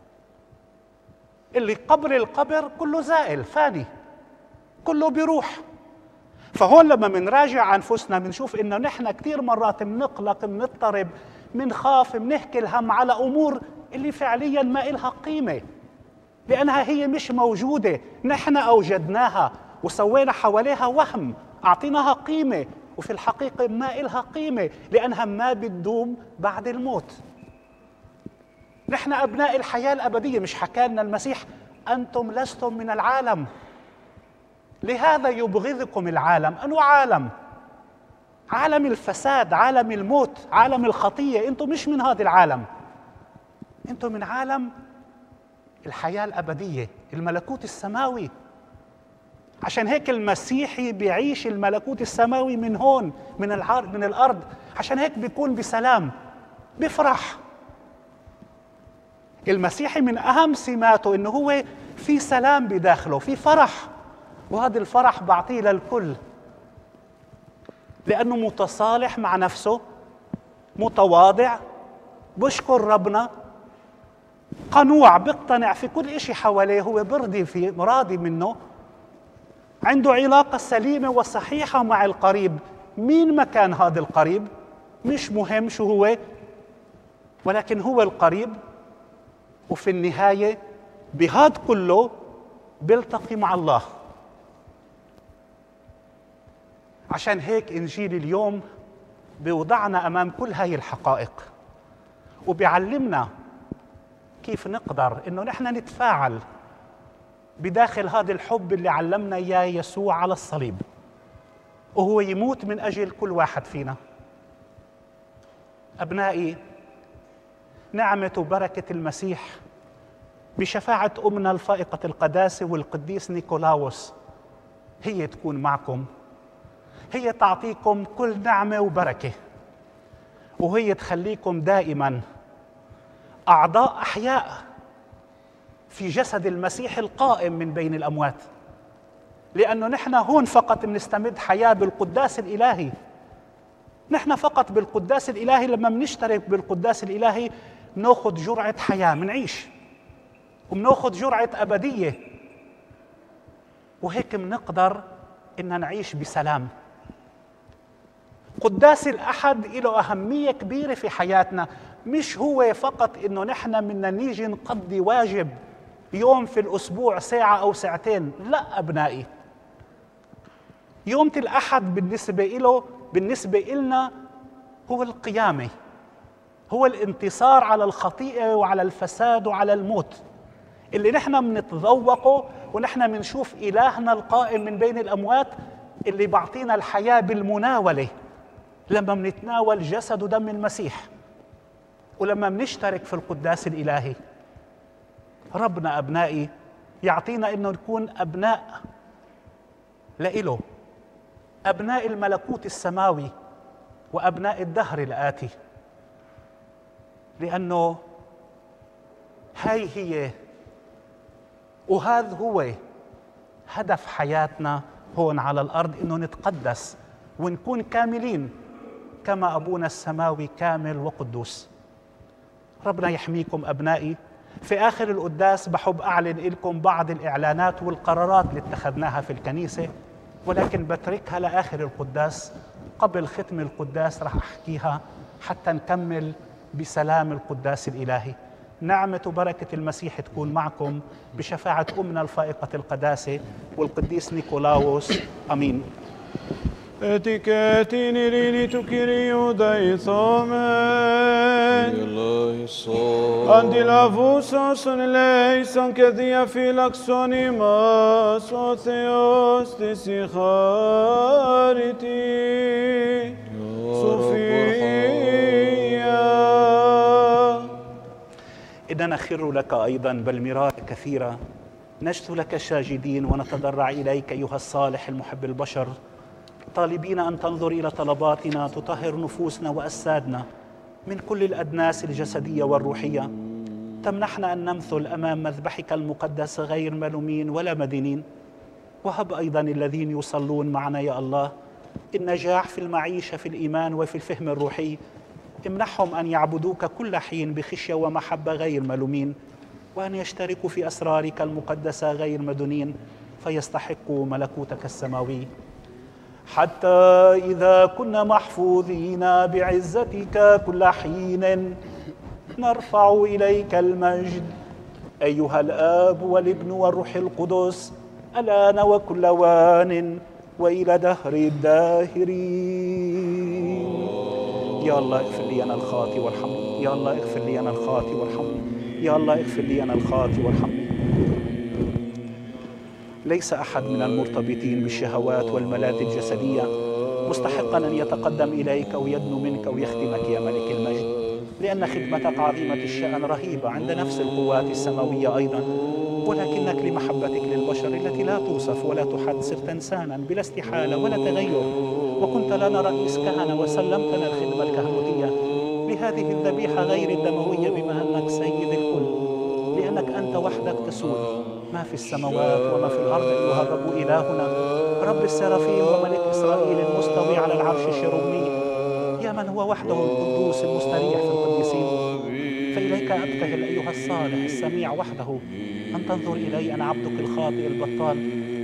اللي قبر القبر كله زائل فاني، كله بيروح. فهون لما منراجع أنفسنا بنشوف إنه نحن كثير مرات منقلق، منضطرب، منخاف، منحكي الهم على أمور اللي فعليا ما إلها قيمة، لأنها هي مش موجودة، نحن أوجدناها وسوينا حواليها وهم، أعطيناها قيمة، وفي الحقيقة ما إلها قيمة لأنها ما بتدوم بعد الموت. نحن أبناء الحياة الأبدية، مش حكالنا المسيح أنتم لستم من العالم لهذا يبغضكم العالم. أنو عالم؟ عالم الفساد، عالم الموت، عالم الخطية. أنتم مش من هذا العالم، أنتم من عالم الحياة الأبدية، الملكوت السماوي. عشان هيك المسيحي بيعيش الملكوت السماوي من هون، من العرض، من الأرض. عشان هيك بيكون بسلام، بفرح. المسيحي من أهم سماته إنه هو في سلام بداخله، في فرح، وهذا الفرح بعطيه للكل، لأنه متصالح مع نفسه، متواضع، بشكر ربنا، قنوع، بيقتنع في كل إشي حواليه، هو برضي فيه، راضي منه، عنده علاقة سليمة وصحيحة مع القريب. مين ما كان هذا القريب مش مهم شو هو، ولكن هو القريب. وفي النهاية بهذا كله بيلتقي مع الله. عشان هيك إنجيل اليوم بيوضعنا أمام كل هاي الحقائق، وبيعلمنا كيف نقدر إنه نحن نتفاعل بداخل هذا الحب اللي علمنا إياه يسوع على الصليب، وهو يموت من أجل كل واحد فينا. أبنائي، نعمة وبركة المسيح بشفاعة أمنا الفائقة القداسة والقديس نيكولاوس هي تكون معكم، هي تعطيكم كل نعمة وبركة، وهي تخليكم دائما أعضاء أحياء في جسد المسيح القائم من بين الأموات. لأنه نحن هون فقط بنستمد حياة بالقداس الإلهي. نحن فقط بالقداس الإلهي لما بنشترك بالقداس الإلهي بناخذ جرعة حياة، بنعيش وبناخذ جرعة أبدية، وهيك بنقدر إن نعيش بسلام. قداس الأحد له أهمية كبيرة في حياتنا، مش هو فقط إنه نحن بدنا نيجي نقضي واجب يوم في الأسبوع ساعة أو ساعتين، لا أبنائي. يوم الأحد بالنسبة له، بالنسبة إلنا، هو القيامة، هو الانتصار على الخطيئة وعلى الفساد وعلى الموت، اللي نحن بنتذوقه ونحن بنشوف إلهنا القائم من بين الأموات اللي بعطينا الحياة بالمناولة لما بنتناول جسد ودم المسيح، ولما بنشترك في القداس الإلهي. ربنا أبنائي يعطينا إنه نكون أبناء لإله، أبناء الملكوت السماوي وأبناء الدهر الآتي، لأنه هاي هي وهذا هو هدف حياتنا هون على الأرض، إنه نتقدس ونكون كاملين كما أبونا السماوي كامل وقدوس. ربنا يحميكم أبنائي. في آخر القداس بحب أعلن لكم بعض الإعلانات والقرارات اللي اتخذناها في الكنيسة، ولكن بتركها لآخر القداس. قبل ختم القداس رح أحكيها حتى نكمل بسلام القداس الإلهي. نعمة وبركة المسيح تكون معكم بشفاعة أمنا الفائقة القداسة والقديس نيكولاوس. أمين. Etiketin irini tu Kyriou daithomen. Αντιλαβούσος λέησον και διαφύλαξον ημάς ο Θεός της η χάρητη Σοφία. إننا نخر لك أيضا بل مرات كثيرة، نجثو لك ساجدين ونتضرع إليك أيها الصالح المحب البشر، طالبين أن تنظر إلى طلباتنا تطهر نفوسنا وأجسادنا من كل الأدناس الجسدية والروحية، تمنحنا أن نمثل أمام مذبحك المقدس غير ملومين ولا مدينين. وهب أيضا الذين يصلون معنا يا الله النجاح في المعيشة في الإيمان وفي الفهم الروحي، امنحهم أن يعبدوك كل حين بخشية ومحبة غير ملومين، وأن يشتركوا في أسرارك المقدسة غير مدنين فيستحقوا ملكوتك السماوي. حتى إذا كنا محفوظين بعزتك كل حين نرفع إليك المجد أيها الآب والابن والروح القدس الآن وكل وان وإلى دهر الداهرين. يا الله اغفر لي أنا الخاطي وارحمني، يا الله اغفر لي أنا الخاطي وارحمني، يا الله اغفر لي أنا الخاطي وارحمني. ليس أحد من المرتبطين بالشهوات والملاذ الجسدية مستحقا أن يتقدم إليك أو يدنو منك أو يخدمك يا ملك المجد، لأن خدمتك عظيمة الشأن رهيبة عند نفس القوات السماوية أيضا، ولكنك لمحبتك للبشر التي لا توصف ولا تحد صرت إنسانا بلا استحالة ولا تغير، وكنت لنا رئيس كهنة وسلمتنا الخدمة الكهنوتية بهذه الذبيحة غير الدموية بما أنك سيد الكل، لأنك أنت وحدك تسود ما في السماوات وما في الأرض أيها الرب إلهنا رب السرافيم وملك إسرائيل المستوي على العرش الشرومي، يا من هو وحده القدوس المستريح في القديسين. فإليك أبتهل أيها الصالح السميع وحده أن تنظر إلي أنا عبدك الخاطئ البطال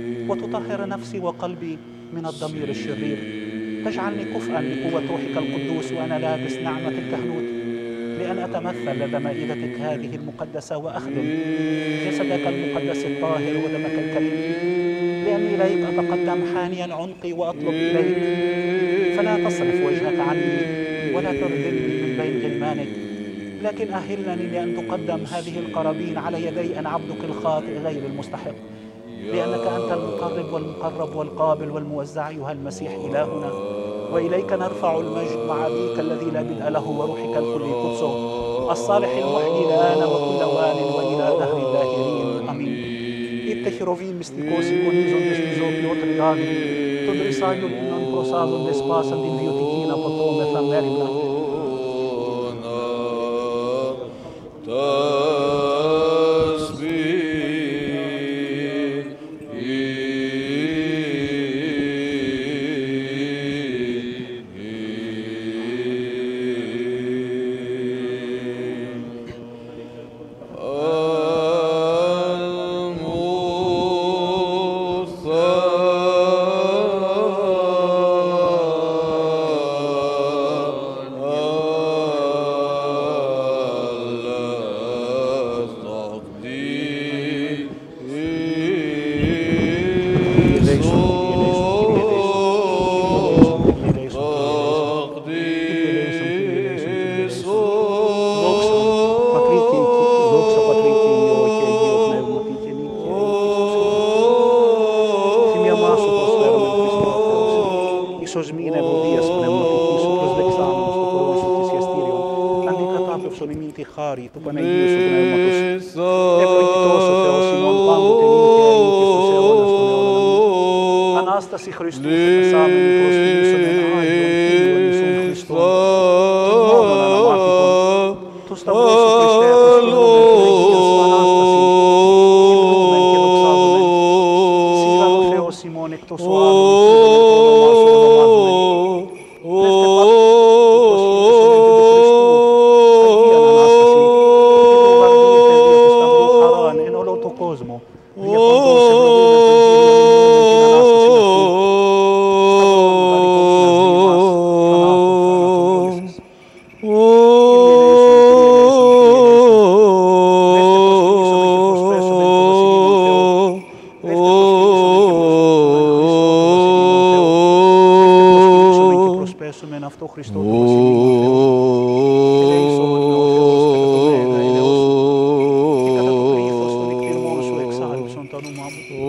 وتطهر نفسي وقلبي من الضمير الشرير، تجعلني كفءا لقوة روحك القدوس وأنا لابس نعمة الكهنوت، لأن أتمثل لدى مائدتك هذه المقدسة وأخدم جسدك المقدس الطاهر ودمك الكريم، لأني إليك أتقدم حانيا عنقي وأطلب إليك، فلا تصرف وجهك عني ولا ترذلني من بين غلمانك، لكن أهلني لأن تقدم هذه القرابين على يدي أنا عبدك الخاطئ غير المستحق، لأنك أنت المقرب والمقرب والقابل والموزع أيها المسيح إلهنا. وإليك نرفع المجد مع أبيك الذي لا بدء له وروحك الكل قدسه الصالح المحيي الآن وكل وان وإلى دهر الداهرين. أمين. Iptechirovim mystikos ikonizon des mizopiotr David, todrisaion inon prosazon des pasan din viotikina potome flammerimna. Oh το Χριστό του Βασιλείου του Θεού, ελέησον με ο Θεός κατά το μέγα ελεός σου, και κατά το κρύφος των εκτιρμών σου εξάλληψον το όνομά μου, και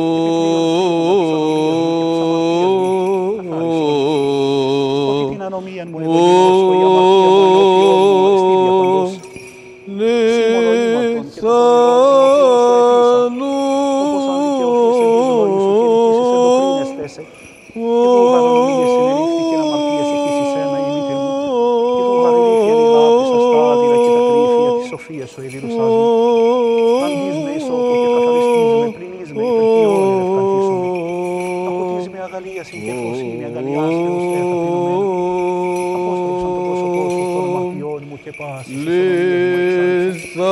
ότι την ανομίαν μου εγωγενός και η αμαρτία μου ενώπιον μου εστίβια παντός. Σήμωνο ήμαρτον και το πονηρόν ενώπιον σου επίσα, όπως αν δικαιωθείς εν τη ζωή σου και νικήσεις εντοκρίνες θέσε. Και δόγαρον ομίλες συνελήφθη και αμαρτίες εκείς εις ένα η μήτηρ μου. Και δόγαρον ηλίθιαν η λάπτης στα άδειρα και τα κρύφια της σοφίας σου εδηρουσάς μου. Αντείς με ισόπο και καθαριστείς με, πληνείς με, υπερτιών ερευκαντήσου με. Ακοτείς με αγαλία συγκεφροσύνη, αγαλιάς Θεός τε ταπεινωμένα. Απόστρεψαν το πρόσωπό σου των αμαρτιών μου και πάσης της ονομίας μου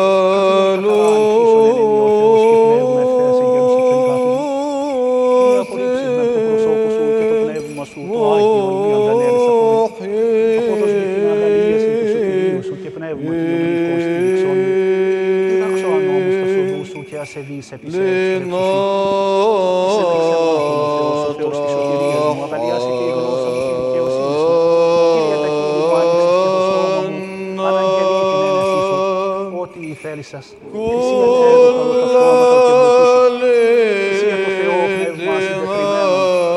σου, το Άγιον Ιον Δανέλης απομείνει. Απόδος με την αγαλία συν του σωτηρίου σου και πνεύμα του ιωμενικών στήριξών μου. Διδάξω ανώμους τα σοδού σου και ασεβείς επισέλθεις τρέψου σου. Εισεβήσε μάθον ο Θεός, ο Θεός της σωτηρίας μου, αγαλιάσε και η γλώσσα μου και η δικαιοσύνη σου. Κύριε τα χείλη μου άνοιξες και το στόμα μου, αναγγελεί την ένεσή σου. Ό,τι θέλησας, θυσίαν έδωκα ολοκαυτώματα και εμπλοκήσεις. Θυσία το Θεό, πνεύμα συντετριμένο.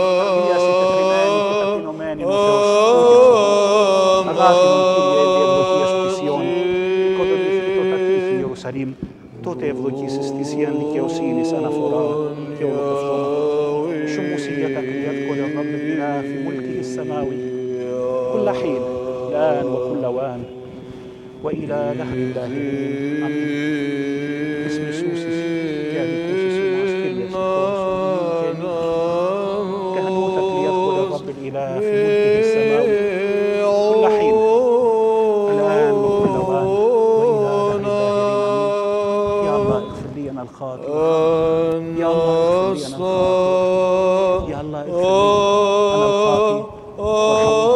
Αγάπημον Κύριε, εν ευδοκία σου της Ιών, οικοδομηθεί το τα τείχη Ιερουσαλήμ, τότε ευδοκήσεις θυσίαν δικαιοσύνης, αναφορά και ολοκαυτώματα. Σου μουσία τα κρυάτ κολλα ραμπ الإله في ملكه السماوي كل حين الآن وكل وان وإلى دهر الداهرين آمين. باسم سوسس كاديكوسس ومعسكرية كهنوتك ليدخل الرب الإله في ملكه السماوي كل حين الآن وكل وان وإلى دهر الداهرين آمين. يا الله اغفر لي أنا الخاطئ، يا الله اغفر لي أنا الخاطئ، يا الله اغفر لي أنا الخاطئ وارحمني.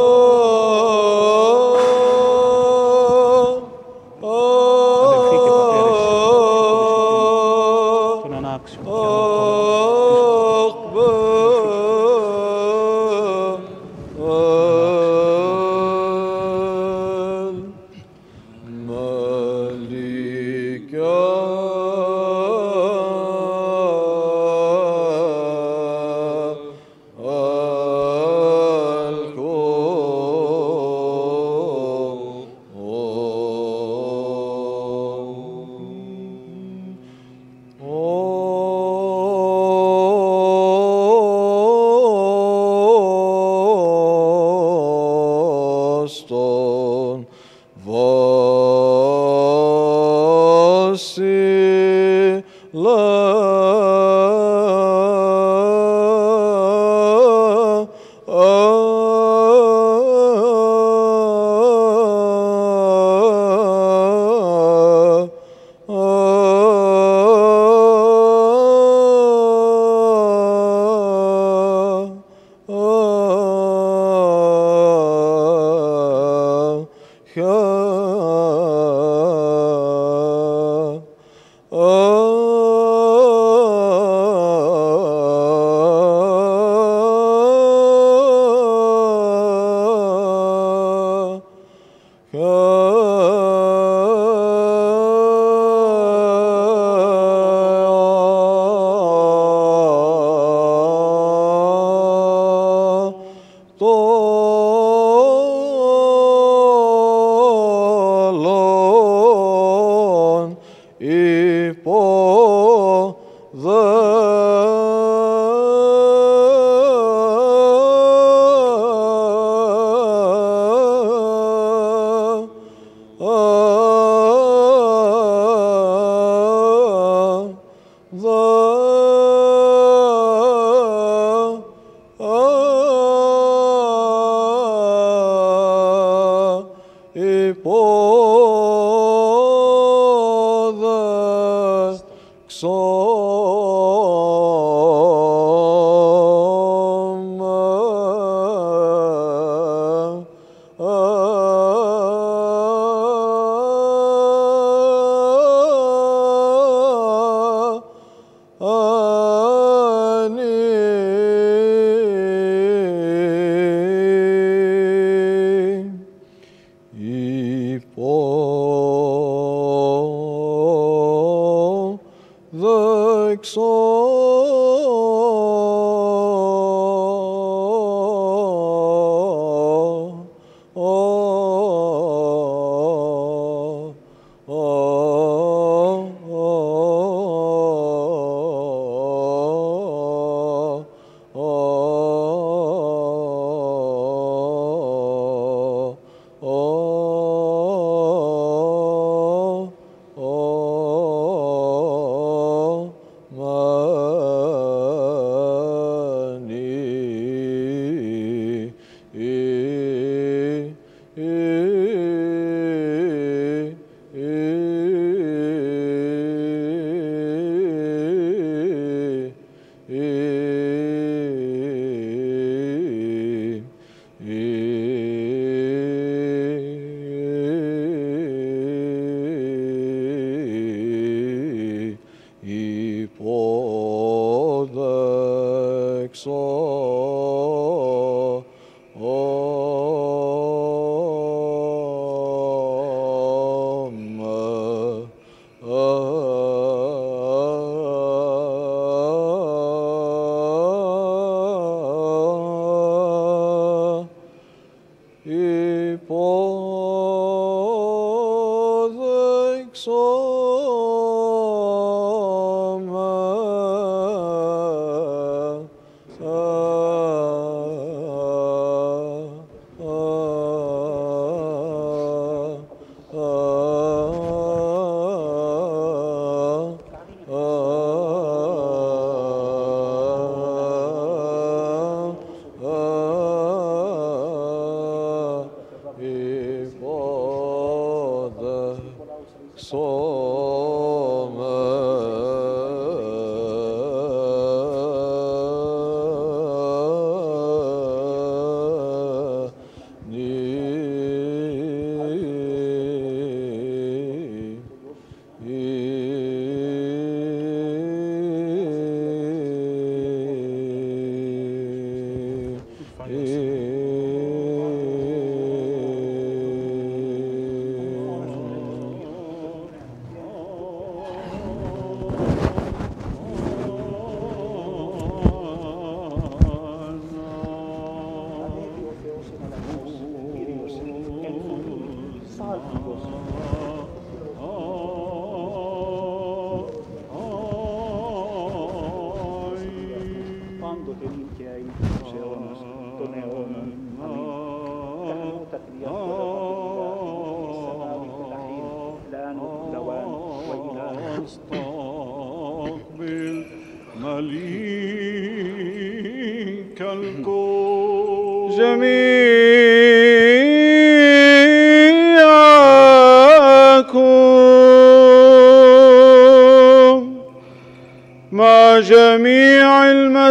جميع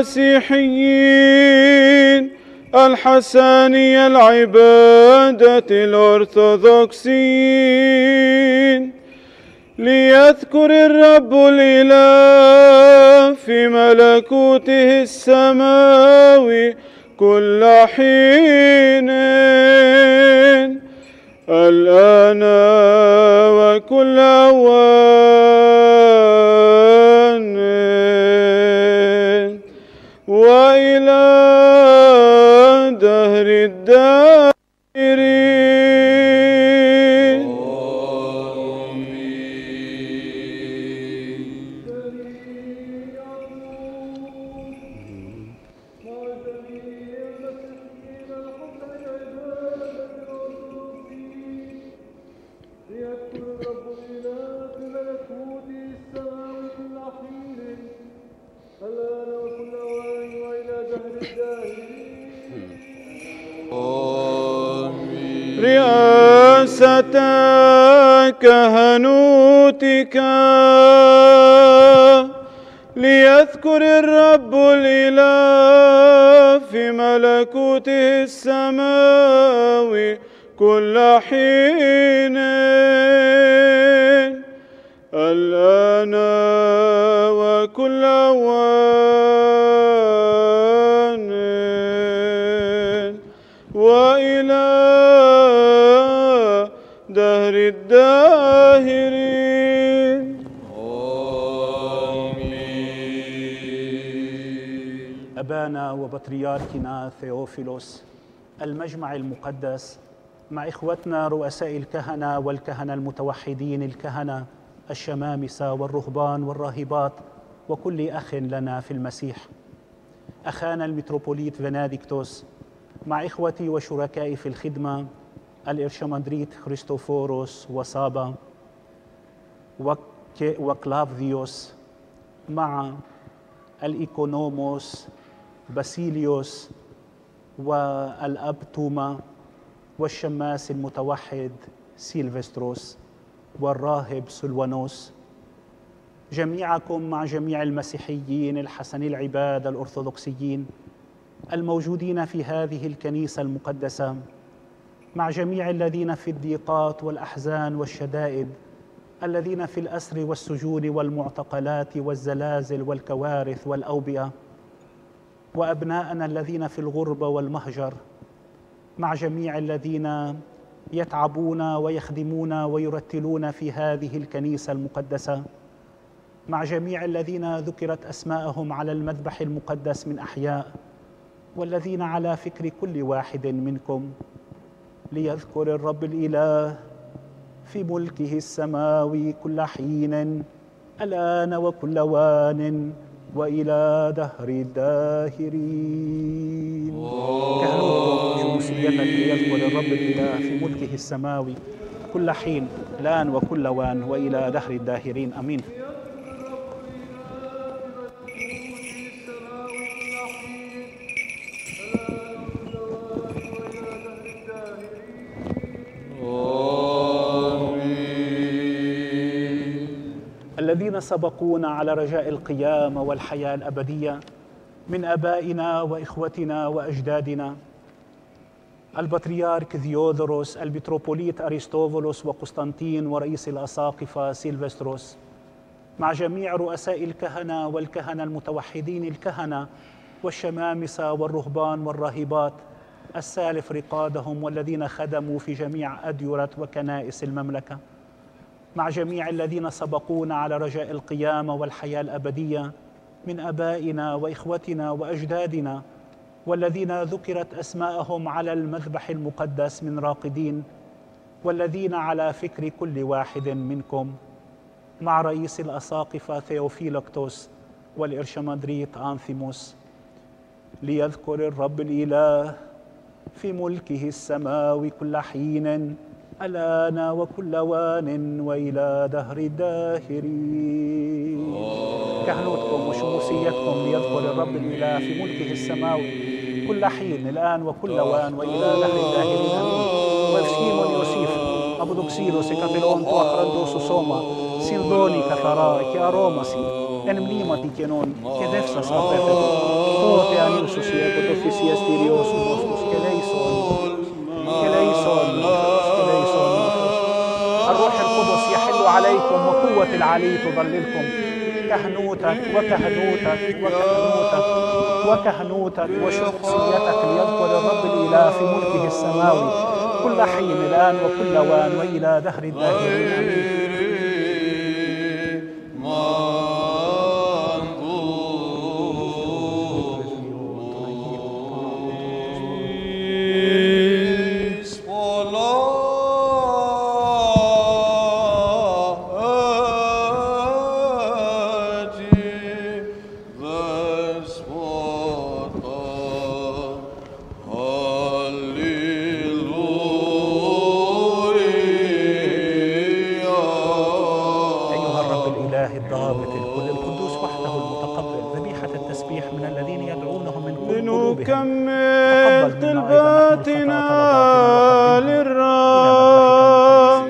المسيحيين الحسانية العبادة الأرثوذكسيين ليذكر الرب الإله في ملكوته السماوي كل حين الآن وكل أوان وإلى دهر الدائرين. رئاسة كهنوتك ليذكر الرب الإله في ملكوته السماوي كل حين الآن وكل أوان وإلى دهر الداهرين. آمين. أبانا وبطريركنا ثيوفيلوس، المجمع المقدس، مع إخوتنا رؤساء الكهنة والكهنة المتوحدين، الكهنة الشمامسة والرهبان والراهبات، وكل أخ لنا في المسيح. أخانا المتروبوليت فيناديكتوس، مع إخوتي وشركائي في الخدمة الإرشمندريت خريستوفوروس وصابا وكلافذيوس، مع الإيكونوموس باسيليوس والأب توما والشماس المتوحد سيلفستروس والراهب سلوانوس، جميعكم مع جميع المسيحيين الحسن العباد الأرثوذكسيين الموجودين في هذه الكنيسة المقدسة، مع جميع الذين في الضيقات والأحزان والشدائد، الذين في الأسر والسجون والمعتقلات والزلازل والكوارث والأوبئة، وأبناءنا الذين في الغربة والمهجر، مع جميع الذين يتعبون ويخدمون ويرتلون في هذه الكنيسة المقدسة، مع جميع الذين ذكرت أسماءهم على المذبح المقدس من أحياء، والذين على فكر كل واحد منكم، ليذكر الرب الإله في ملكه السماوي كل حين الآن وكل وان وإلى دهر الداهرين. كهنوتكم شموسيتك ليذكر الرب الإله في ملكه السماوي كل حين الآن وكل وان وإلى دهر الداهرين. آمين. الذين سبقونا على رجاء القيامة والحياة الأبدية من أبائنا وإخوتنا وأجدادنا، البطريرك ثيودوروس، المتروبوليت أرسطوفولوس وقسطنطين، ورئيس الأساقفة سيلفستروس، مع جميع رؤساء الكهنة والكهنة المتوحدين، الكهنة والشمامسة والرهبان والراهبات السالف رقادهم، والذين خدموا في جميع أديرة وكنائس المملكة، مع جميع الذين سبقونا على رجاء القيامة والحياة الأبدية من أبائنا وإخوتنا وأجدادنا، والذين ذكرت أسماءهم على المذبح المقدس من راقدين، والذين على فكر كل واحد منكم، مع رئيس الأساقفة ثيوفيلكتوس والإرشمندريت أنثيموس، ليذكر الرب الإله في ملكه السماوي كل حين الآن وكل وان وإلى دهر الداهرين. كهنوتكم وشموسيتكم ليذكر الرب الإله في ملكه السماوي كل حين الآن وكل وان وإلى دهر الداهرين. آمين. ويفسيمون يوسيف أبو دوكسيلوس كاتلون توخرندوس سوما سيندوني كثراء كأروماسي انمليماتي كنون كذفسا صافته توتي أنيوسوس يكتوفيسي استيريوس موسوس كليسون كليسون الروح القدس يحل عليكم وقوة العلي تظللكم. كهنوتك وكهنوتك وكهنوتك وكهنوتك وشخصيتك ليذكر الرب الإله في ملكه السماوي كل حين الآن وكل وان وإلى دهر الداهرين. آمين. نكمل طلباتنا للرب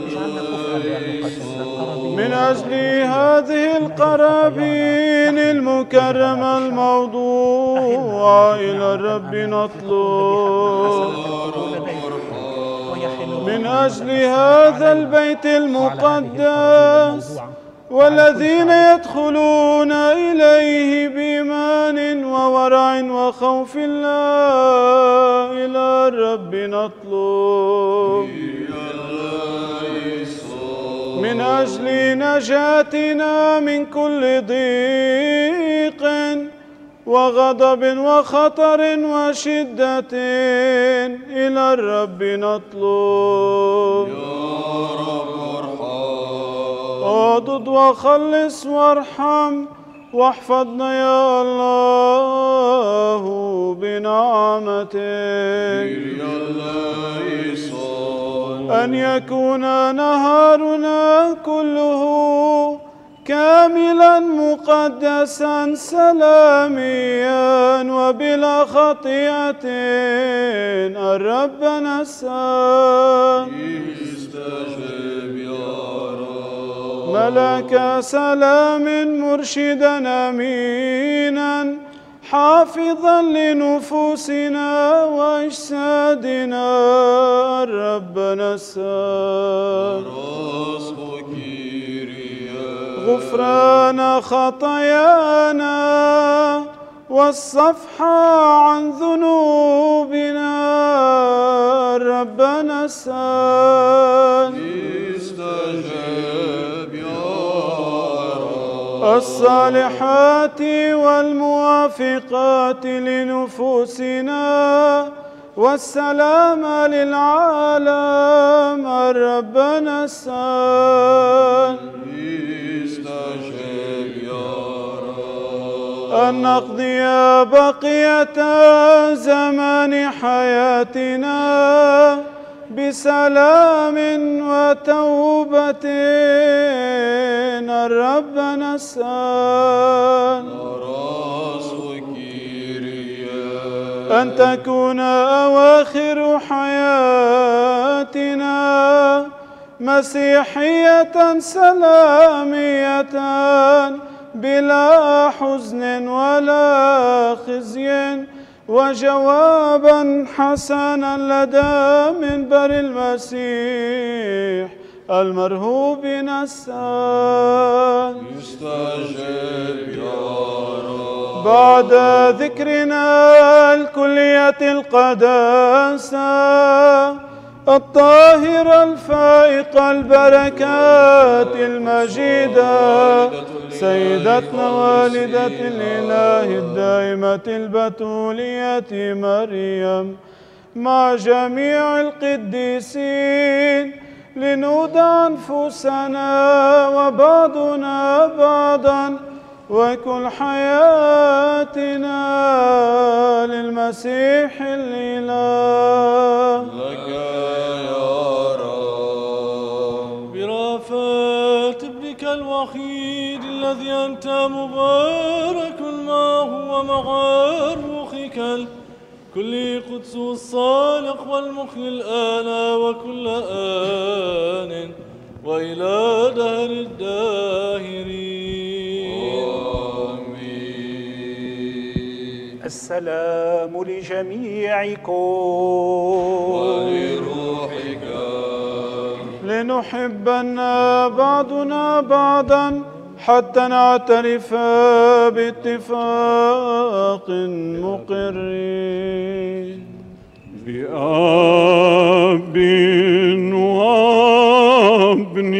من أجل هذه القرابين المكرمة الموضوعة إلى الرب نطلب من أجل هذا البيت المقدس والذين يدخلون إليه بإيمان وورع وخوف الله إلى الرب نطلب من أجل نجاتنا من كل ضيق وغضب وخطر وشدة إلى الرب نطلب. يا رب ارحم. اعضد وخلص وارحم واحفظنا يا الله بنعمتك. أن يكون نهارنا كله كاملا مقدسا سلاميا وبلا خطيئة. الرب نسأل. استجب يا رب. ملك سلام مرشدا أمينا حافظا لنفوسنا وأجسادنا. الرب نسأل. غفران خطايانا والصفح عن ذنوبنا. الرب نسأل. استجب يا رب. الصالحات والموافقات لنفوسنا والسلام للعالم. الرب نسأل. استجب يا رب. أن نقضي بقية زمان حياتنا بسلام وتوبة. الرب نسأل. أن تكون أواخر حياتنا مسيحية سلامية بلا حزن ولا خزي، وجوابا حسنا لدى منبر المسيح المرهوب نسأل. يستجب يا رب. بعد ذكرنا الكلية القداسة الطاهرة الفائقة البركات المجيدة سيدتنا والدة الإله الدائمة البتولية مريم مع جميع القديسين لنودع أنفسنا وبعضنا بعضا وكل حياتنا للمسيح الإله. لك يا رب. برافات ابنك الوحيد الذي أنت مبارك معه ومع روحك الكل قدس الصالح والمحيي الآن وكل آن وإلى دهر الداهرين. السلام لجميعكم ولروحك. لنحبن بعضنا بعضا حتى نعترف باتفاق مقرين. بآب وابن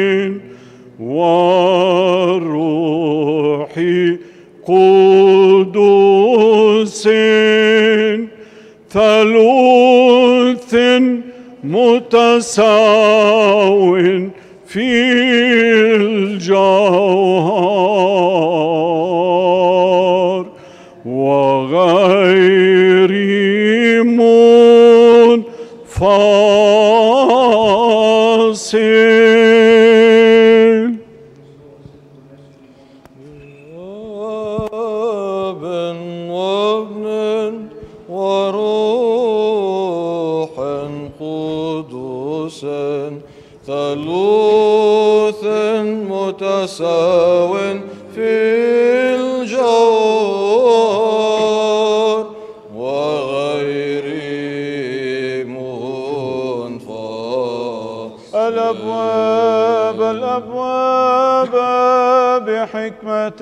وروح قدوس ثالوث متساو في الجوهر وغير منفصل. ثالوث متساو في الجوهر وغير منفصل. الأبواب الأبواب بحكمة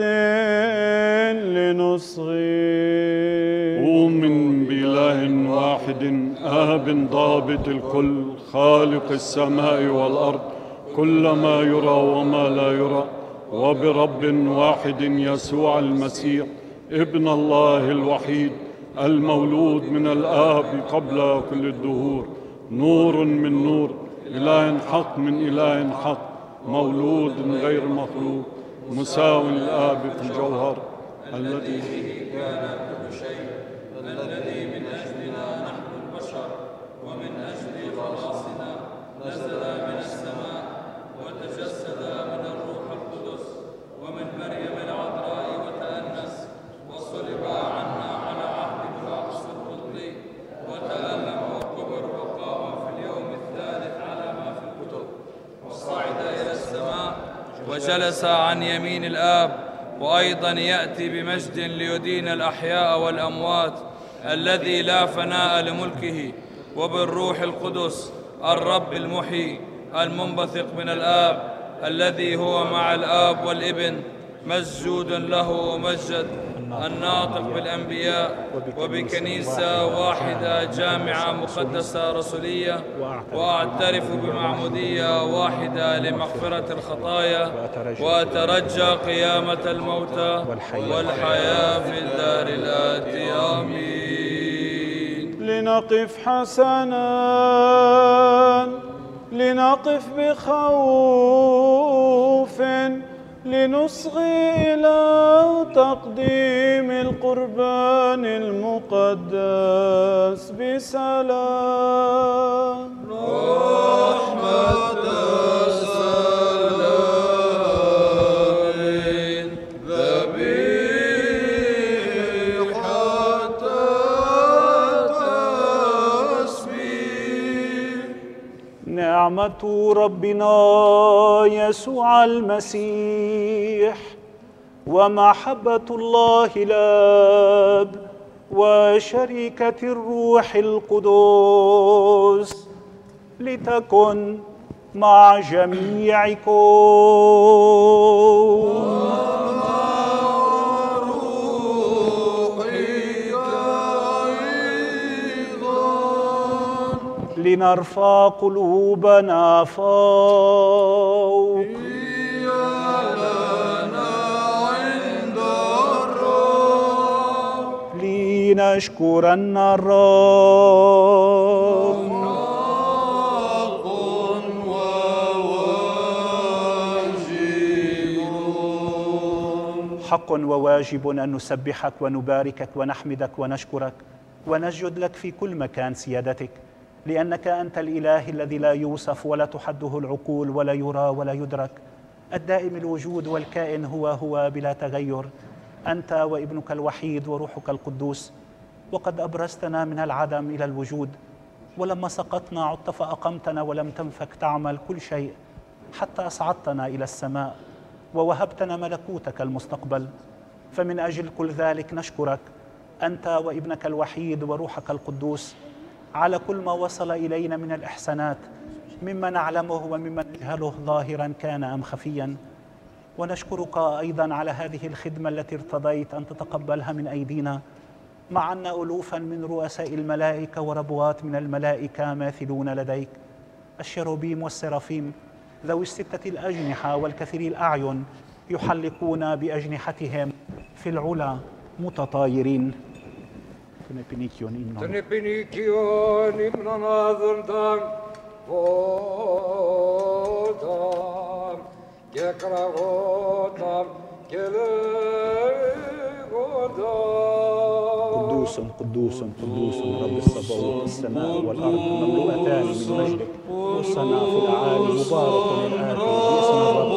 لنصغي. أؤمن بإله واحد آب ضابط الكل خالق السماء والأرض كل ما يرى وما لا يرى، وبرب واحد يسوع المسيح ابن الله الوحيد المولود من الآب قبل كل الدهور، نور من نور، إله حق من إله حق، مولود غير مخلوق، مساو الآب في الجوهر، الذي به كان كل شيء، الذي من أجلنا نحن البشر ومن أجل خلاصنا نزل من السماء وتجسد من الروح القدس ومن مريم العذراء وتأنس وصلب عنا على عهد بالعرش القدسي وتألم وكبر وقام في اليوم الثالث على ما في الكتب وصعد إلى السماء وجلس عن يمين الآب، وأيضا يأتي بمجد ليدين الأحياء والأموات، الذي لا فناء لملكه، وبالروح القدس الرب المحيي المنبثق من الآب، الذي هو مع الآب والابن مسجود له ومجد، الناطق بالأنبياء، وبكنيسة واحدة جامعة مقدسة رسولية، وأعترف بمعمودية واحدة لمغفرة الخطايا، وأترجى قيامة الموتى والحياة في الدار الآتية. آمين. لنقف حسنا، لنقف بخوف، لنصغي إلى تقديم القربان المقدس بسلام. رحمة السلام ذبيحة تسبيح. نعمة ربنا يسوع المسيح ومحبة الله الآب وشركة الروح القدس لتكن مع جميعكم. لنرفع قلوبنا فوق لنشكرن الرب. حق وواجب أن نسبحك ونباركك ونحمدك ونشكرك ونسجد لك في كل مكان سيادتك، لأنك أنت الإله الذي لا يوصف ولا تحده العقول ولا يرى ولا يدرك، الدائم الوجود والكائن هو هو بلا تغير، أنت وابنك الوحيد وروحك القدوس. وقد أبرزتنا من العدم إلى الوجود، ولما سقطنا عدت فأقمتنا ولم تنفك تعمل كل شيء، حتى أصعدتنا إلى السماء ووهبتنا ملكوتك المستقبل. فمن أجل كل ذلك نشكرك أنت وابنك الوحيد وروحك القدوس على كل ما وصل إلينا من الإحسانات، مما نعلمه ومما نجهله ظاهرا كان أم خفيا. ونشكرك أيضا على هذه الخدمة التي ارتضيت أن تتقبلها من أيدينا، مع أن ألوفا من رؤساء الملائكة وربوات من الملائكة ماثلون لديك، الشيروبيم والسرافيم ذوي الستة الأجنحة والكثير الأعين يحلقون بأجنحتهم في العلا متطايرين. Τον επινικιόν ύμνον άδονταν βόταν και κραγόταν και λέγονταν قدوس قدوس قدوس رب الصباوت، السماء والأرض مملوءتان من مجدك، والصنع في الأعالي مبارك الآتي باسم الرب.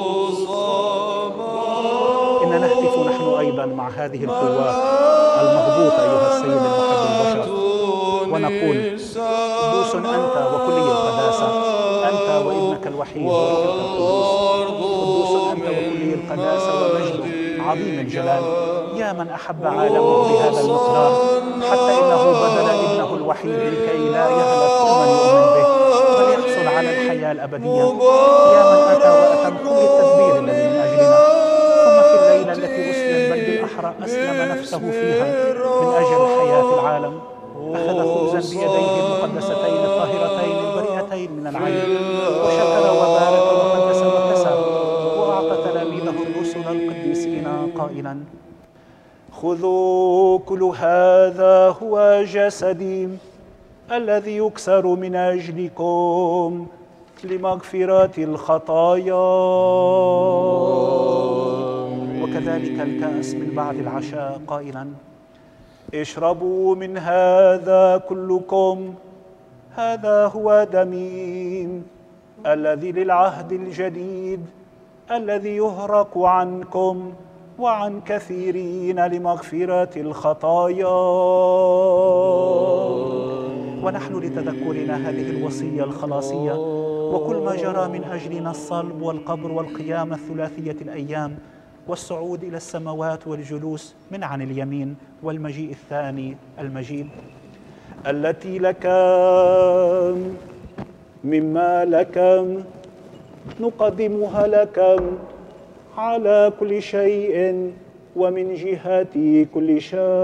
إن نهتف نحن أيضا مع هذه القوات المضبوطة أيها السيد المحب البشر ونقول: قدوس أنت وكلي القداسة، أنت وابنك الوحيد وروحك القدوس، قدوس أنت وكلي القداسة ومجد عظيم الجلال، يا من أحب عالمه بهذا المقدار حتى إنه بذل ابنه الوحيد لكي لا يهلك كل من يؤمن به بل يحصل على الحياة الأبدية، يا من أتى وأتم كل التدبير الذي من أجلنا. ثم في الليلة التي أسلم بل بالأحرى أسلم نفسه فيها من أجل حياة العالم، أخذ خبزا بيديه المقدستين الطاهرتين البريئتين من العين، وشكر وبارك وقدس وكسر، وأعطى تلاميذه الرسل القديسين قائلا: خذوا كل هذا هو جسدي الذي يكسر من أجلكم لمغفرة الخطايا. وكذلك الكأس من بعد العشاء قائلا: اشربوا من هذا كلكم، هذا هو دمي الذي للعهد الجديد الذي يهرق عنكم وعن كثيرين لمغفرة الخطايا. ونحن لتذكرنا هذه الوصية الخلاصية وكل ما جرى من أجلنا، الصلب والقبر والقيامة الثلاثية الأيام والصعود إلى السماوات والجلوس من عن اليمين والمجيء الثاني المجيد، التي لك مما لك نقدمها لك على كل شيء ومن جهة كل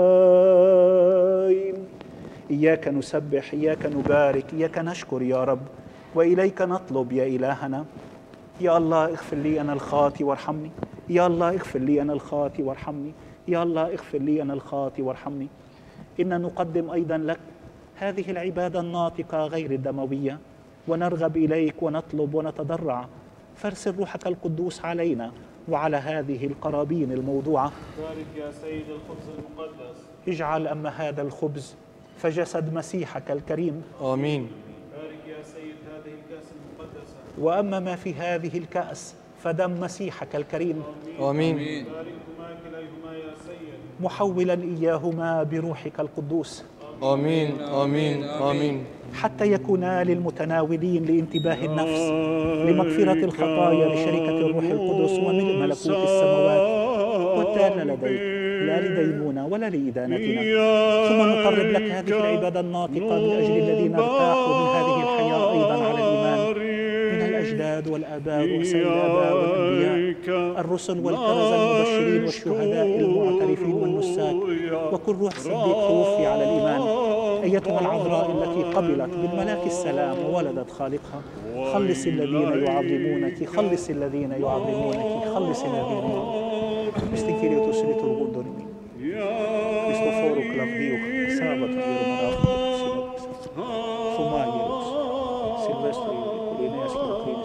شيء. إياك نسبح، إياك نبارك، إياك نشكر يا رب، وإليك نطلب يا إلهنا. يا الله اغفر لي أنا الخاطي وارحمني، يا الله اغفر لي أنا الخاطي وارحمني، يا الله اغفر لي أنا الخاطي وارحمني. إن نقدم أيضا لك هذه العبادة الناطقة غير الدموية، ونرغب إليك ونطلب ونتضرع، فارسل روحك القدوس علينا وعلى هذه القرابين الموضوعة. بارك يا سيد الخبز المقدس، اجعل أما هذا الخبز فجسد مسيحك الكريم. آمين. بارك يا سيد هذه الكأس المقدسة، وأما ما في هذه الكأس فدم مسيحك الكريم. آمين. باركهما كليهما يا سيد، محولا إياهما بروحك القدوس. آمين. آمين. آمين. حتى يكونا للمتناولين لانتباه النفس لمغفرة الخطايا لشركة الروح القدس وملء ملكوت السماوات، والدار لديك لا لدينونة ولا لإدانتنا. ثم نقرب لك هذه العبادة الناطقة من أجل الذين ارتاحوا من هذه الحياة أيضا على الإيمان، من الأجداد والآباء وسائر الآباء والأنبياء، الرسل والكرزة المبشرين والشهداء المعترفين والنساك، وكل روح صديق توفي على الإيمان. أيتها العذراء التي قبلت بالملاك السلام وولدت خالقها، خلص الذين يعظمونك، خلص الذين يعظمونك، خلص الذين يعظمونك. Mystikeriet liturgodormi. Kristoforuk lavdiuk, sabat vjeromonahom, Fumajerus, Silvestri, Kulineski,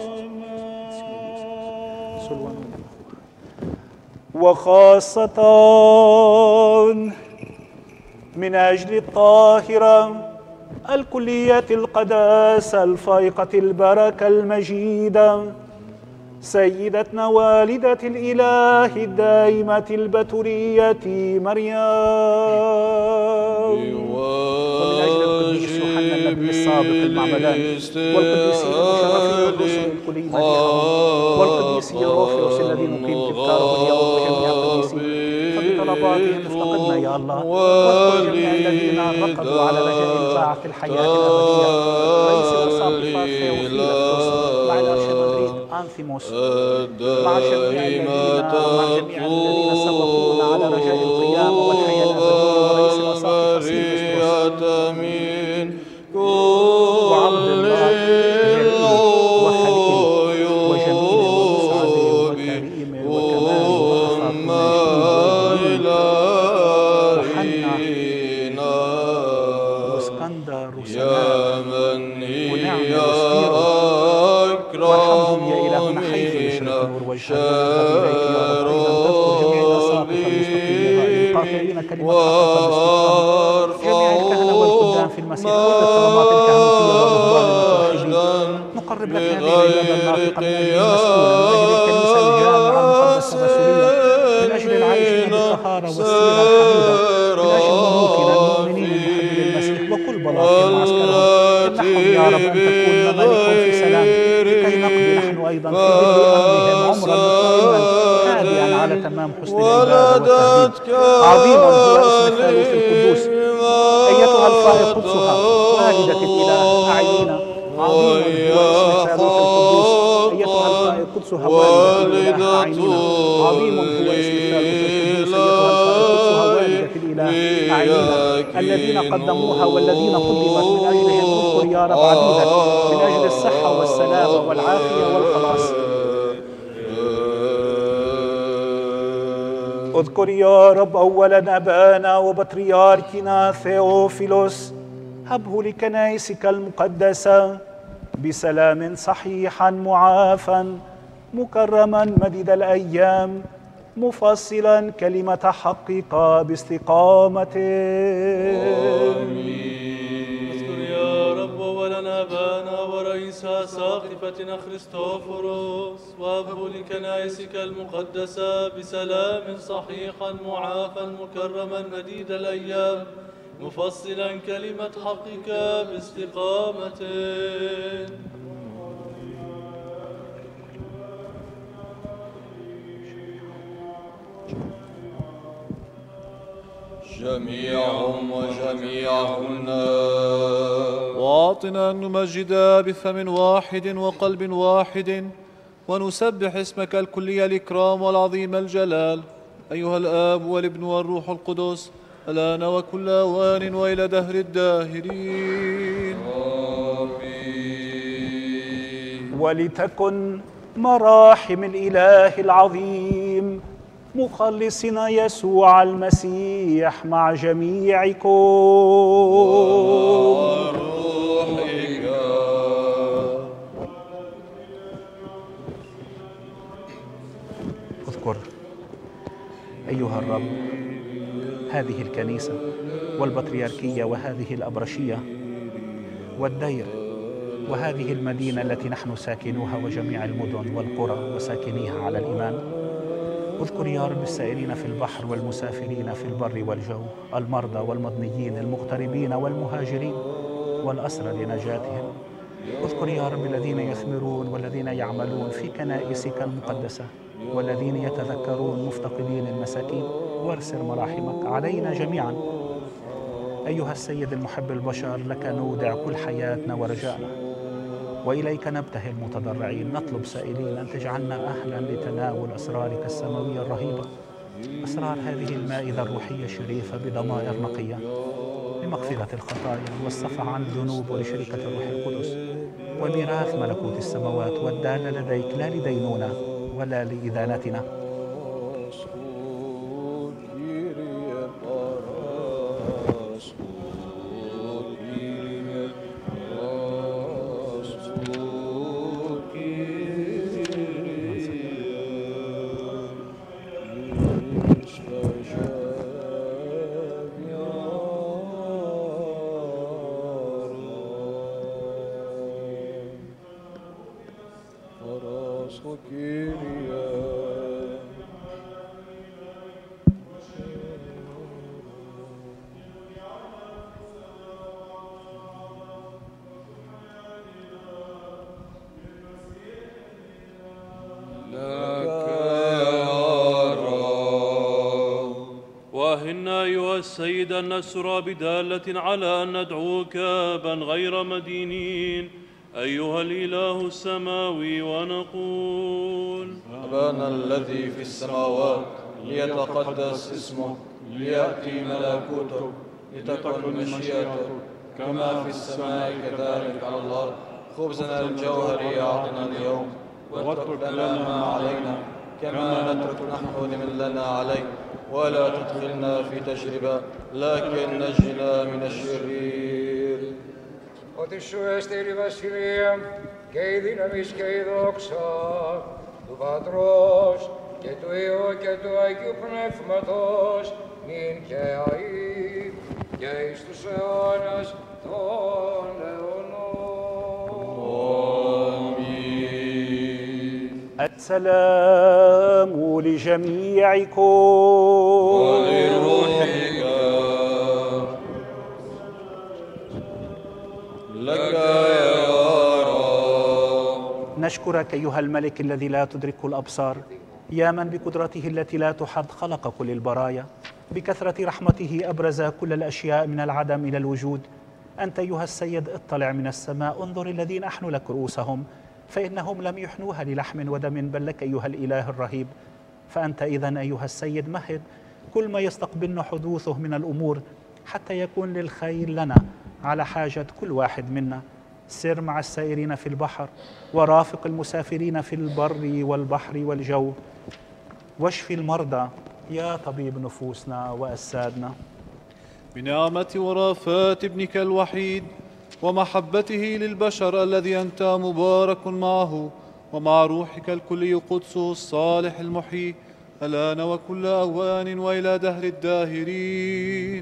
Krinis, وخاصة من أجل الطاهرة الكلية القداسة الفائقة البركة المجيدة سيدتنا والدة الإله الدائمة البتولية مريم، ومن أجل القديس يوحنا النبي السابق المعمدان، والقديسين المشرفين الرسل الكليين والقديس يوروفيوس الذي نقيم تذكاره اليوم وجميع القديسين، فبطلباتهم افتقدنا يا الله، واذكر جميع الذين رقدوا على رجاء البعث في الحياة الأبدية، رئيس الأساقفة ثيوفيلكتوس مع الأرشمندريت أنثيموس، مع جميع الذين مع جميع الذين سبقونا على رجاء القيامة والحياة الأبدية، ورئيس الأساقفة سيلفستروس وعبد الله جليل وخليل وجميل ومسعد وكريم وكمال وحنا واسكندر وسلام ونعم وسبير، وارحمهم يا إلهنا حيث يشرق نور وجهك إليك يا رب. أيضا تذكر جميع الأساقفة المستقيمين القاطعين كلمة حقك باستقامة، جميع الكهنة والخدام في المسيح والطلبات الكهنوتية والرهبان المتوحدين. نقرب لك هذه العبادة الناطقة من أجل المسؤولة، من أجل الكنيسة الجامعة المقدسة الرسولية، من أجل العائشين بالطهارة والسيرة الحميدة، من أجل ملوكنا المؤمنين المحبين للمسيح وكل بلاطين معسكرهم. امنحهم يا رب أن تكون ممالكهم في سلام، لكي نقضي نحن أيضا في ظل أمرهم عمرا مطمئنا هادئا على تمام حسن العبادة والتهديد. عظيم هو اسم الثالوث القدوس، أيتها الفائق قدسها والدة الإله أعيننا. عظيم هو اسم الثالوث القدوس، أيتها الفائق قدسها والدة الإله أعيننا. عظيم هو اسم الثالوث القدوس، أيتها الفائق قدسها والدة الإله أعيننا. الذين قدموها والذين قدمت من أجلهم اذكر يا رب عبيدك من أجل الصحة والسلامة والعافية والخلاص. اذكر يا رب أولا أبانا وبطريركنا ثيوفيلوس، هبه لكنائسك المقدسة بسلام صحيحا معافا مكرما مديد الأيام، مفصلا كلمة حقك باستقامة. اذكر يا رب ولنا أبانا ورئيس ساقفتنا خريستوفوروس، وهبه لكنائسك المقدسة بسلام صحيحا معافا مكرما مديد الأيام، مفصلا كلمة حقك باستقامة. جميعهم وجميعهن. واعطنا أن نمجد بفم واحد وقلب واحد ونسبح اسمك الكلي الإكرام والعظيم الجلال، أيها الآب والابن والروح القدس، الآن وكل أوان وإلى دهر الداهرين. آمين. ولتكن مراحم الإله العظيم مخلصنا يسوع المسيح مع جميعكم وروحك. اذكر أيها الرب هذه الكنيسة والبطريركية وهذه الأبرشية والدير وهذه المدينة التي نحن ساكنوها وجميع المدن والقرى وساكنيها على الإيمان. اذكر يا رب السائرين في البحر والمسافرين في البر والجو، المرضى والمضنيين، المغتربين والمهاجرين والأسرى لنجاتهم. اذكر يا رب الذين يثمرون والذين يعملون في كنائسك المقدسة والذين يتذكرون مفتقدين المساكين، وارسل مراحمك علينا جميعا. أيها السيد المحب البشر، لك نودع كل حياتنا ورجائنا، وإليك نبتهل متضرعين، نطلب سائلين أن تجعلنا أهلا لتناول أسرارك السماوية الرهيبة، أسرار هذه المائدة الروحية الشريفة بضمائر نقية، لمغفرة الخطايا والصفح عن الذنوب ولشركة الروح القدس وميراث ملكوت السماوات والدال لديك، لا لدينونة ولا لإدانتنا. السيد أن نسر بدالة على أن ندعوك أبا غير مدينين أيها الإله السماوي، ونقول: أبانا الذي في السماوات، ليتقدس اسمك، ليأتي ملكوتك، لتكن مشيئتك كما في السماء كذلك على الأرض. خبزنا الجوهري أعطنا اليوم، واترك لنا ما علينا كما نترك نحن لمن لنا عليك، ولا تدخلنا في تجربة لكن نجنا من الشرير. Ότι σου έστειλε η βασιλεία και η δύναμη και η δόξα του Πατρός και του Υιού και του Αγίου Πνεύματος νυν και αεί και εις τους αιώνας των αιώνων. السلام لجميعكم ولروحك. لك يا رب. نشكرك أيها الملك الذي لا تدركه الأبصار، يا من بقدرته التي لا تحد خلق كل البرايا، بكثرة رحمته أبرز كل الأشياء من العدم إلى الوجود. أنت أيها السيد اطلع من السماء، انظر الذين أحنوا لك رؤوسهم، فإنهم لم يحنوها للحم ودم بل لك أيها الإله الرهيب. فأنت إذن أيها السيد مهد كل ما يستقبلن حدوثه من الأمور حتى يكون للخير لنا على حاجة كل واحد منا. سر مع السائرين في البحر، ورافق المسافرين في البر والبحر والجو، واشفي المرضى يا طبيب نفوسنا وأجسادنا، بنعمة ورافات ابنك الوحيد ومحبته للبشر الذي أنت مبارك معه ومع روحك الكلي قدسه الصالح المحيي الآن وكل أوان وإلى دهر الداهرين.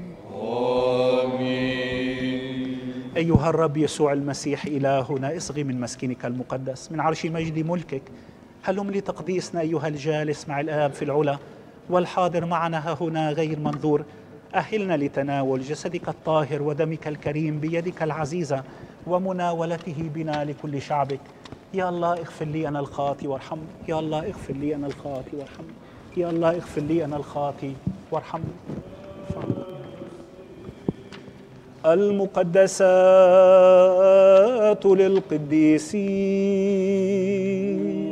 آمين. أيها الرب يسوع المسيح إلهنا، اصغي من مسكنك المقدس من عرش مجد ملكك، هلم لتقديسنا أيها الجالس مع الآب في العلا والحاضر معنا هنا غير منظور. أهلنا لتناول جسدك الطاهر ودمك الكريم بيدك العزيزة ومناولته بنا لكل شعبك. يا الله اغفر لي أنا الخاطي وارحمني، يا الله اغفر لي أنا الخاطي وارحمني، يا الله اغفر لي أنا الخاطي وارحمني. المقدسات للقديسين.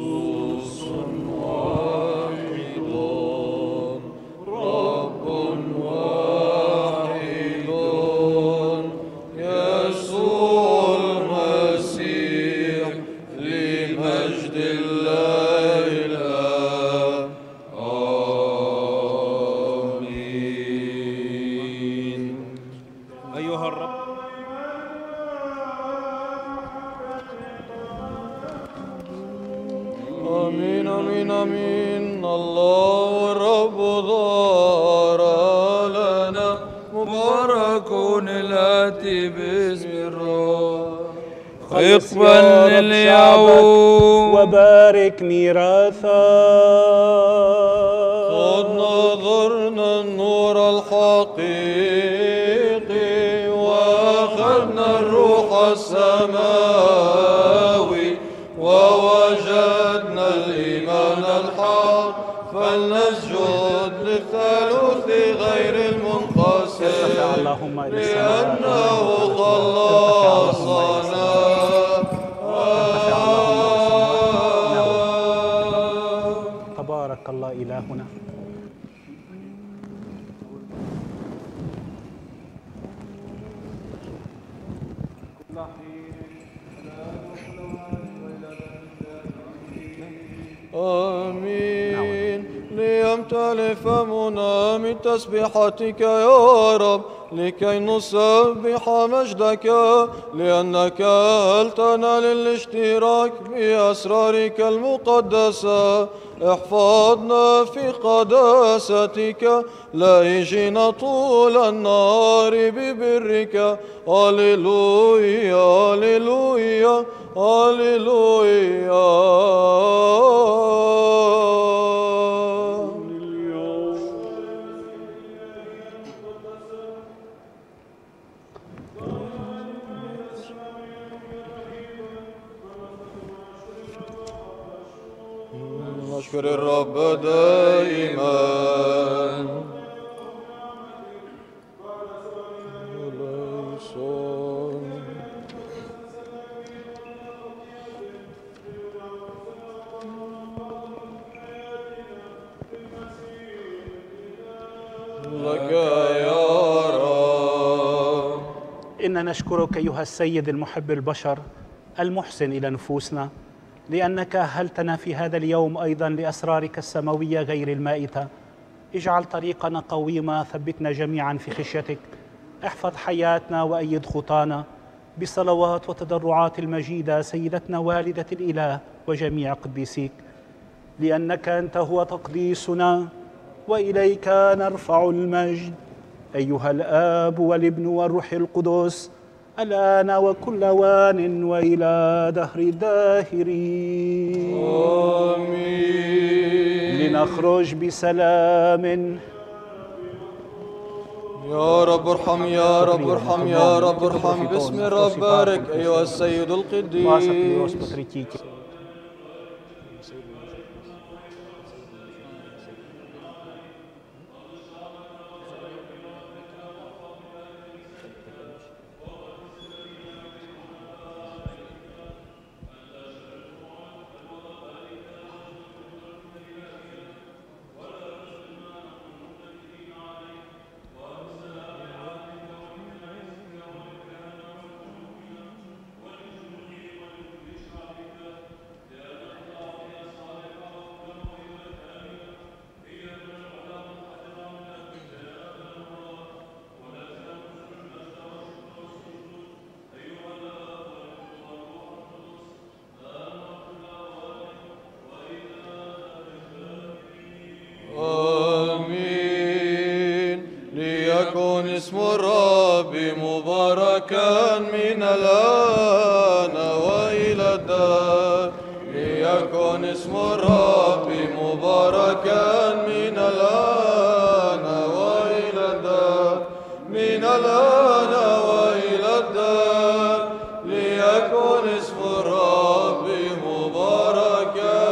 آمين آمين آمين. الله الرب ظهر لنا، مبارك الآتي باسم الرب. اقبل اليوم وبارك ميراثا. قد نظرنا النور الحقيقي وأخذنا الروح السماوي ووجدنا الإيمان الحق، فلنسجد للثالوث غير المنقسم لأنه خلصنا. تبارك الله إلهنا. آمين. ليمتلئ فمنا من تسبيحتك يا رب، لكي نسبح مجدك، لأنك أهلتنا للاشتراك بأسرارك المقدسة. احفظنا في قداستك لائجين طول النهار ببرك. هللويا هللويا هللويا. نشكر الرب دائما. لك يا رب. إننا نشكرك أيها السيد المحب البشر المحسن إلى نفوسنا، لأنك أهلتنا في هذا اليوم أيضا لأسرارك السماوية غير المائتة. اجعل طريقنا قويمة، ثبتنا جميعا في خشيتك، احفظ حياتنا وأيد خطانا بصلوات وتضرعات المجيدة سيدتنا والدة الإله وجميع قديسيك، لأنك أنت هو تقديسنا وإليك نرفع المجد أيها الآب والابن والروح القدس الآن وكل وان وإلى دهر الداهرين. آمين. لنخرج بسلام. يا رب ارحم يا رب ارحم يا رب ارحم. باسم الرب بارك أيها السيد القديس. ليكن اسم الرب مباركا من الآن وإلى الدار ليكن اسم الرب مباركا من الآن وإلى الدار من الآن وإلى الدار ليكن اسم الرب مباركا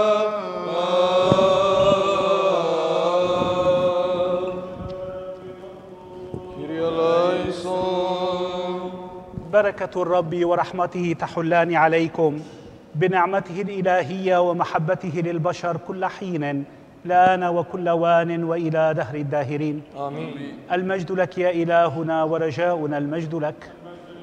بركة الرب ورحمته تحلان عليكم بنعمته الإلهية ومحبته للبشر كل حين الآن وكل وان وإلى دهر الداهرين آمين. المجد لك يا إلهنا ورجاؤنا المجد لك.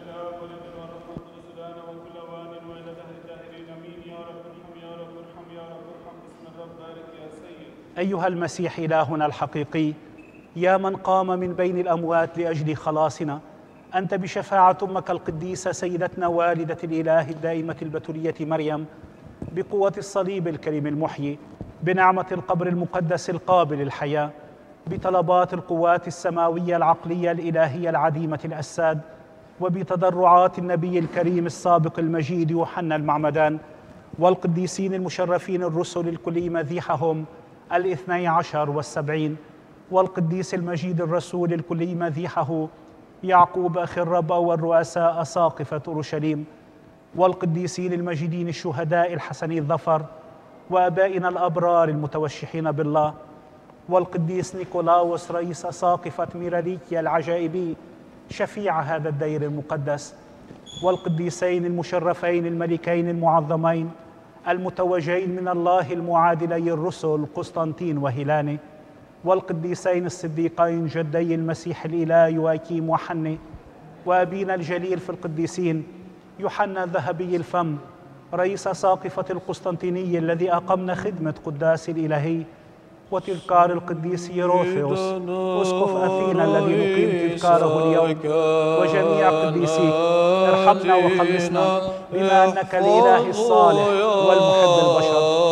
أيها المسيح إلهنا الحقيقي يا من قام من بين الأموات لأجل خلاصنا، أنت بشفاعة أمك القديسة سيدتنا والدة الإله الدائمة البتولية مريم، بقوة الصليب الكريم المحيي، بنعمة القبر المقدس القابل الحياة، بطلبات القوات السماوية العقلية الإلهية العديمة الأجساد، وبتضرعات النبي الكريم السابق المجيد يوحنا المعمدان، والقديسين المشرفين الرسل الكلي مذيحهم الاثني عشر والسبعين، والقديس المجيد الرسول الكلي مذيحه يعقوب أخي الرب والرؤساء أساقفة أورشليم، والقديسين المجيدين الشهداء الحسني الظفر، وآبائنا الأبرار المتوشحين بالله، والقديس نيكولاوس رئيس أساقفة ميراليكيا العجائبي شفيع هذا الدير المقدس، والقديسين المشرفين الملكين المعظمين المتوجين من الله المعادلي الرسل قسطنطين وهيلاني، والقديسين الصديقين جدي المسيح الإله يواكيم وحني، وأبينا الجليل في القديسين يوحنا ذهبي الفم رئيس ساقفة القسطنطينية الذي أقمنا خدمة قداس الإلهي، وتذكار القديس يوروثيوس أسقف أثينا الذي نقيم تذكاره اليوم، وجميع قديسيك ارحمنا وخلصنا بما أنك الإله الصالح والمحب البشر.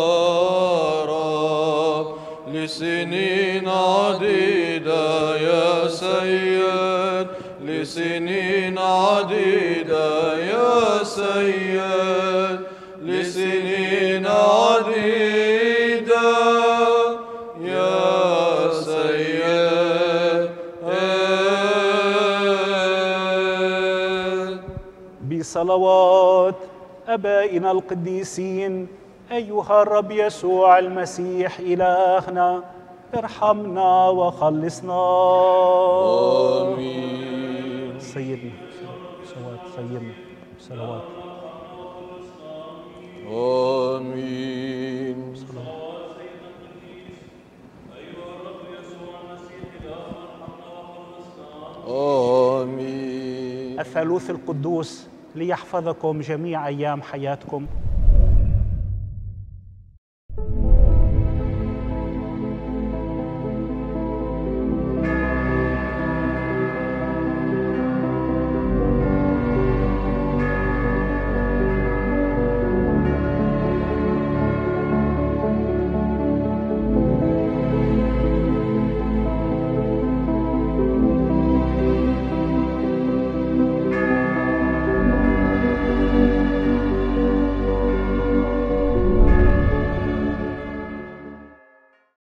لسنين عديدة يا سيد لسنين عديدة يا سيد لسنين عديدة يا سيد بصلوات أبائنا القديسين أيها الرب يسوع المسيح إلهنا ارحمنا وخلصنا. آمين. سيدنا صلوات سيدنا صلوات. آمين. آمين. الثالوث القدوس ليحفظكم جميع أيام حياتكم.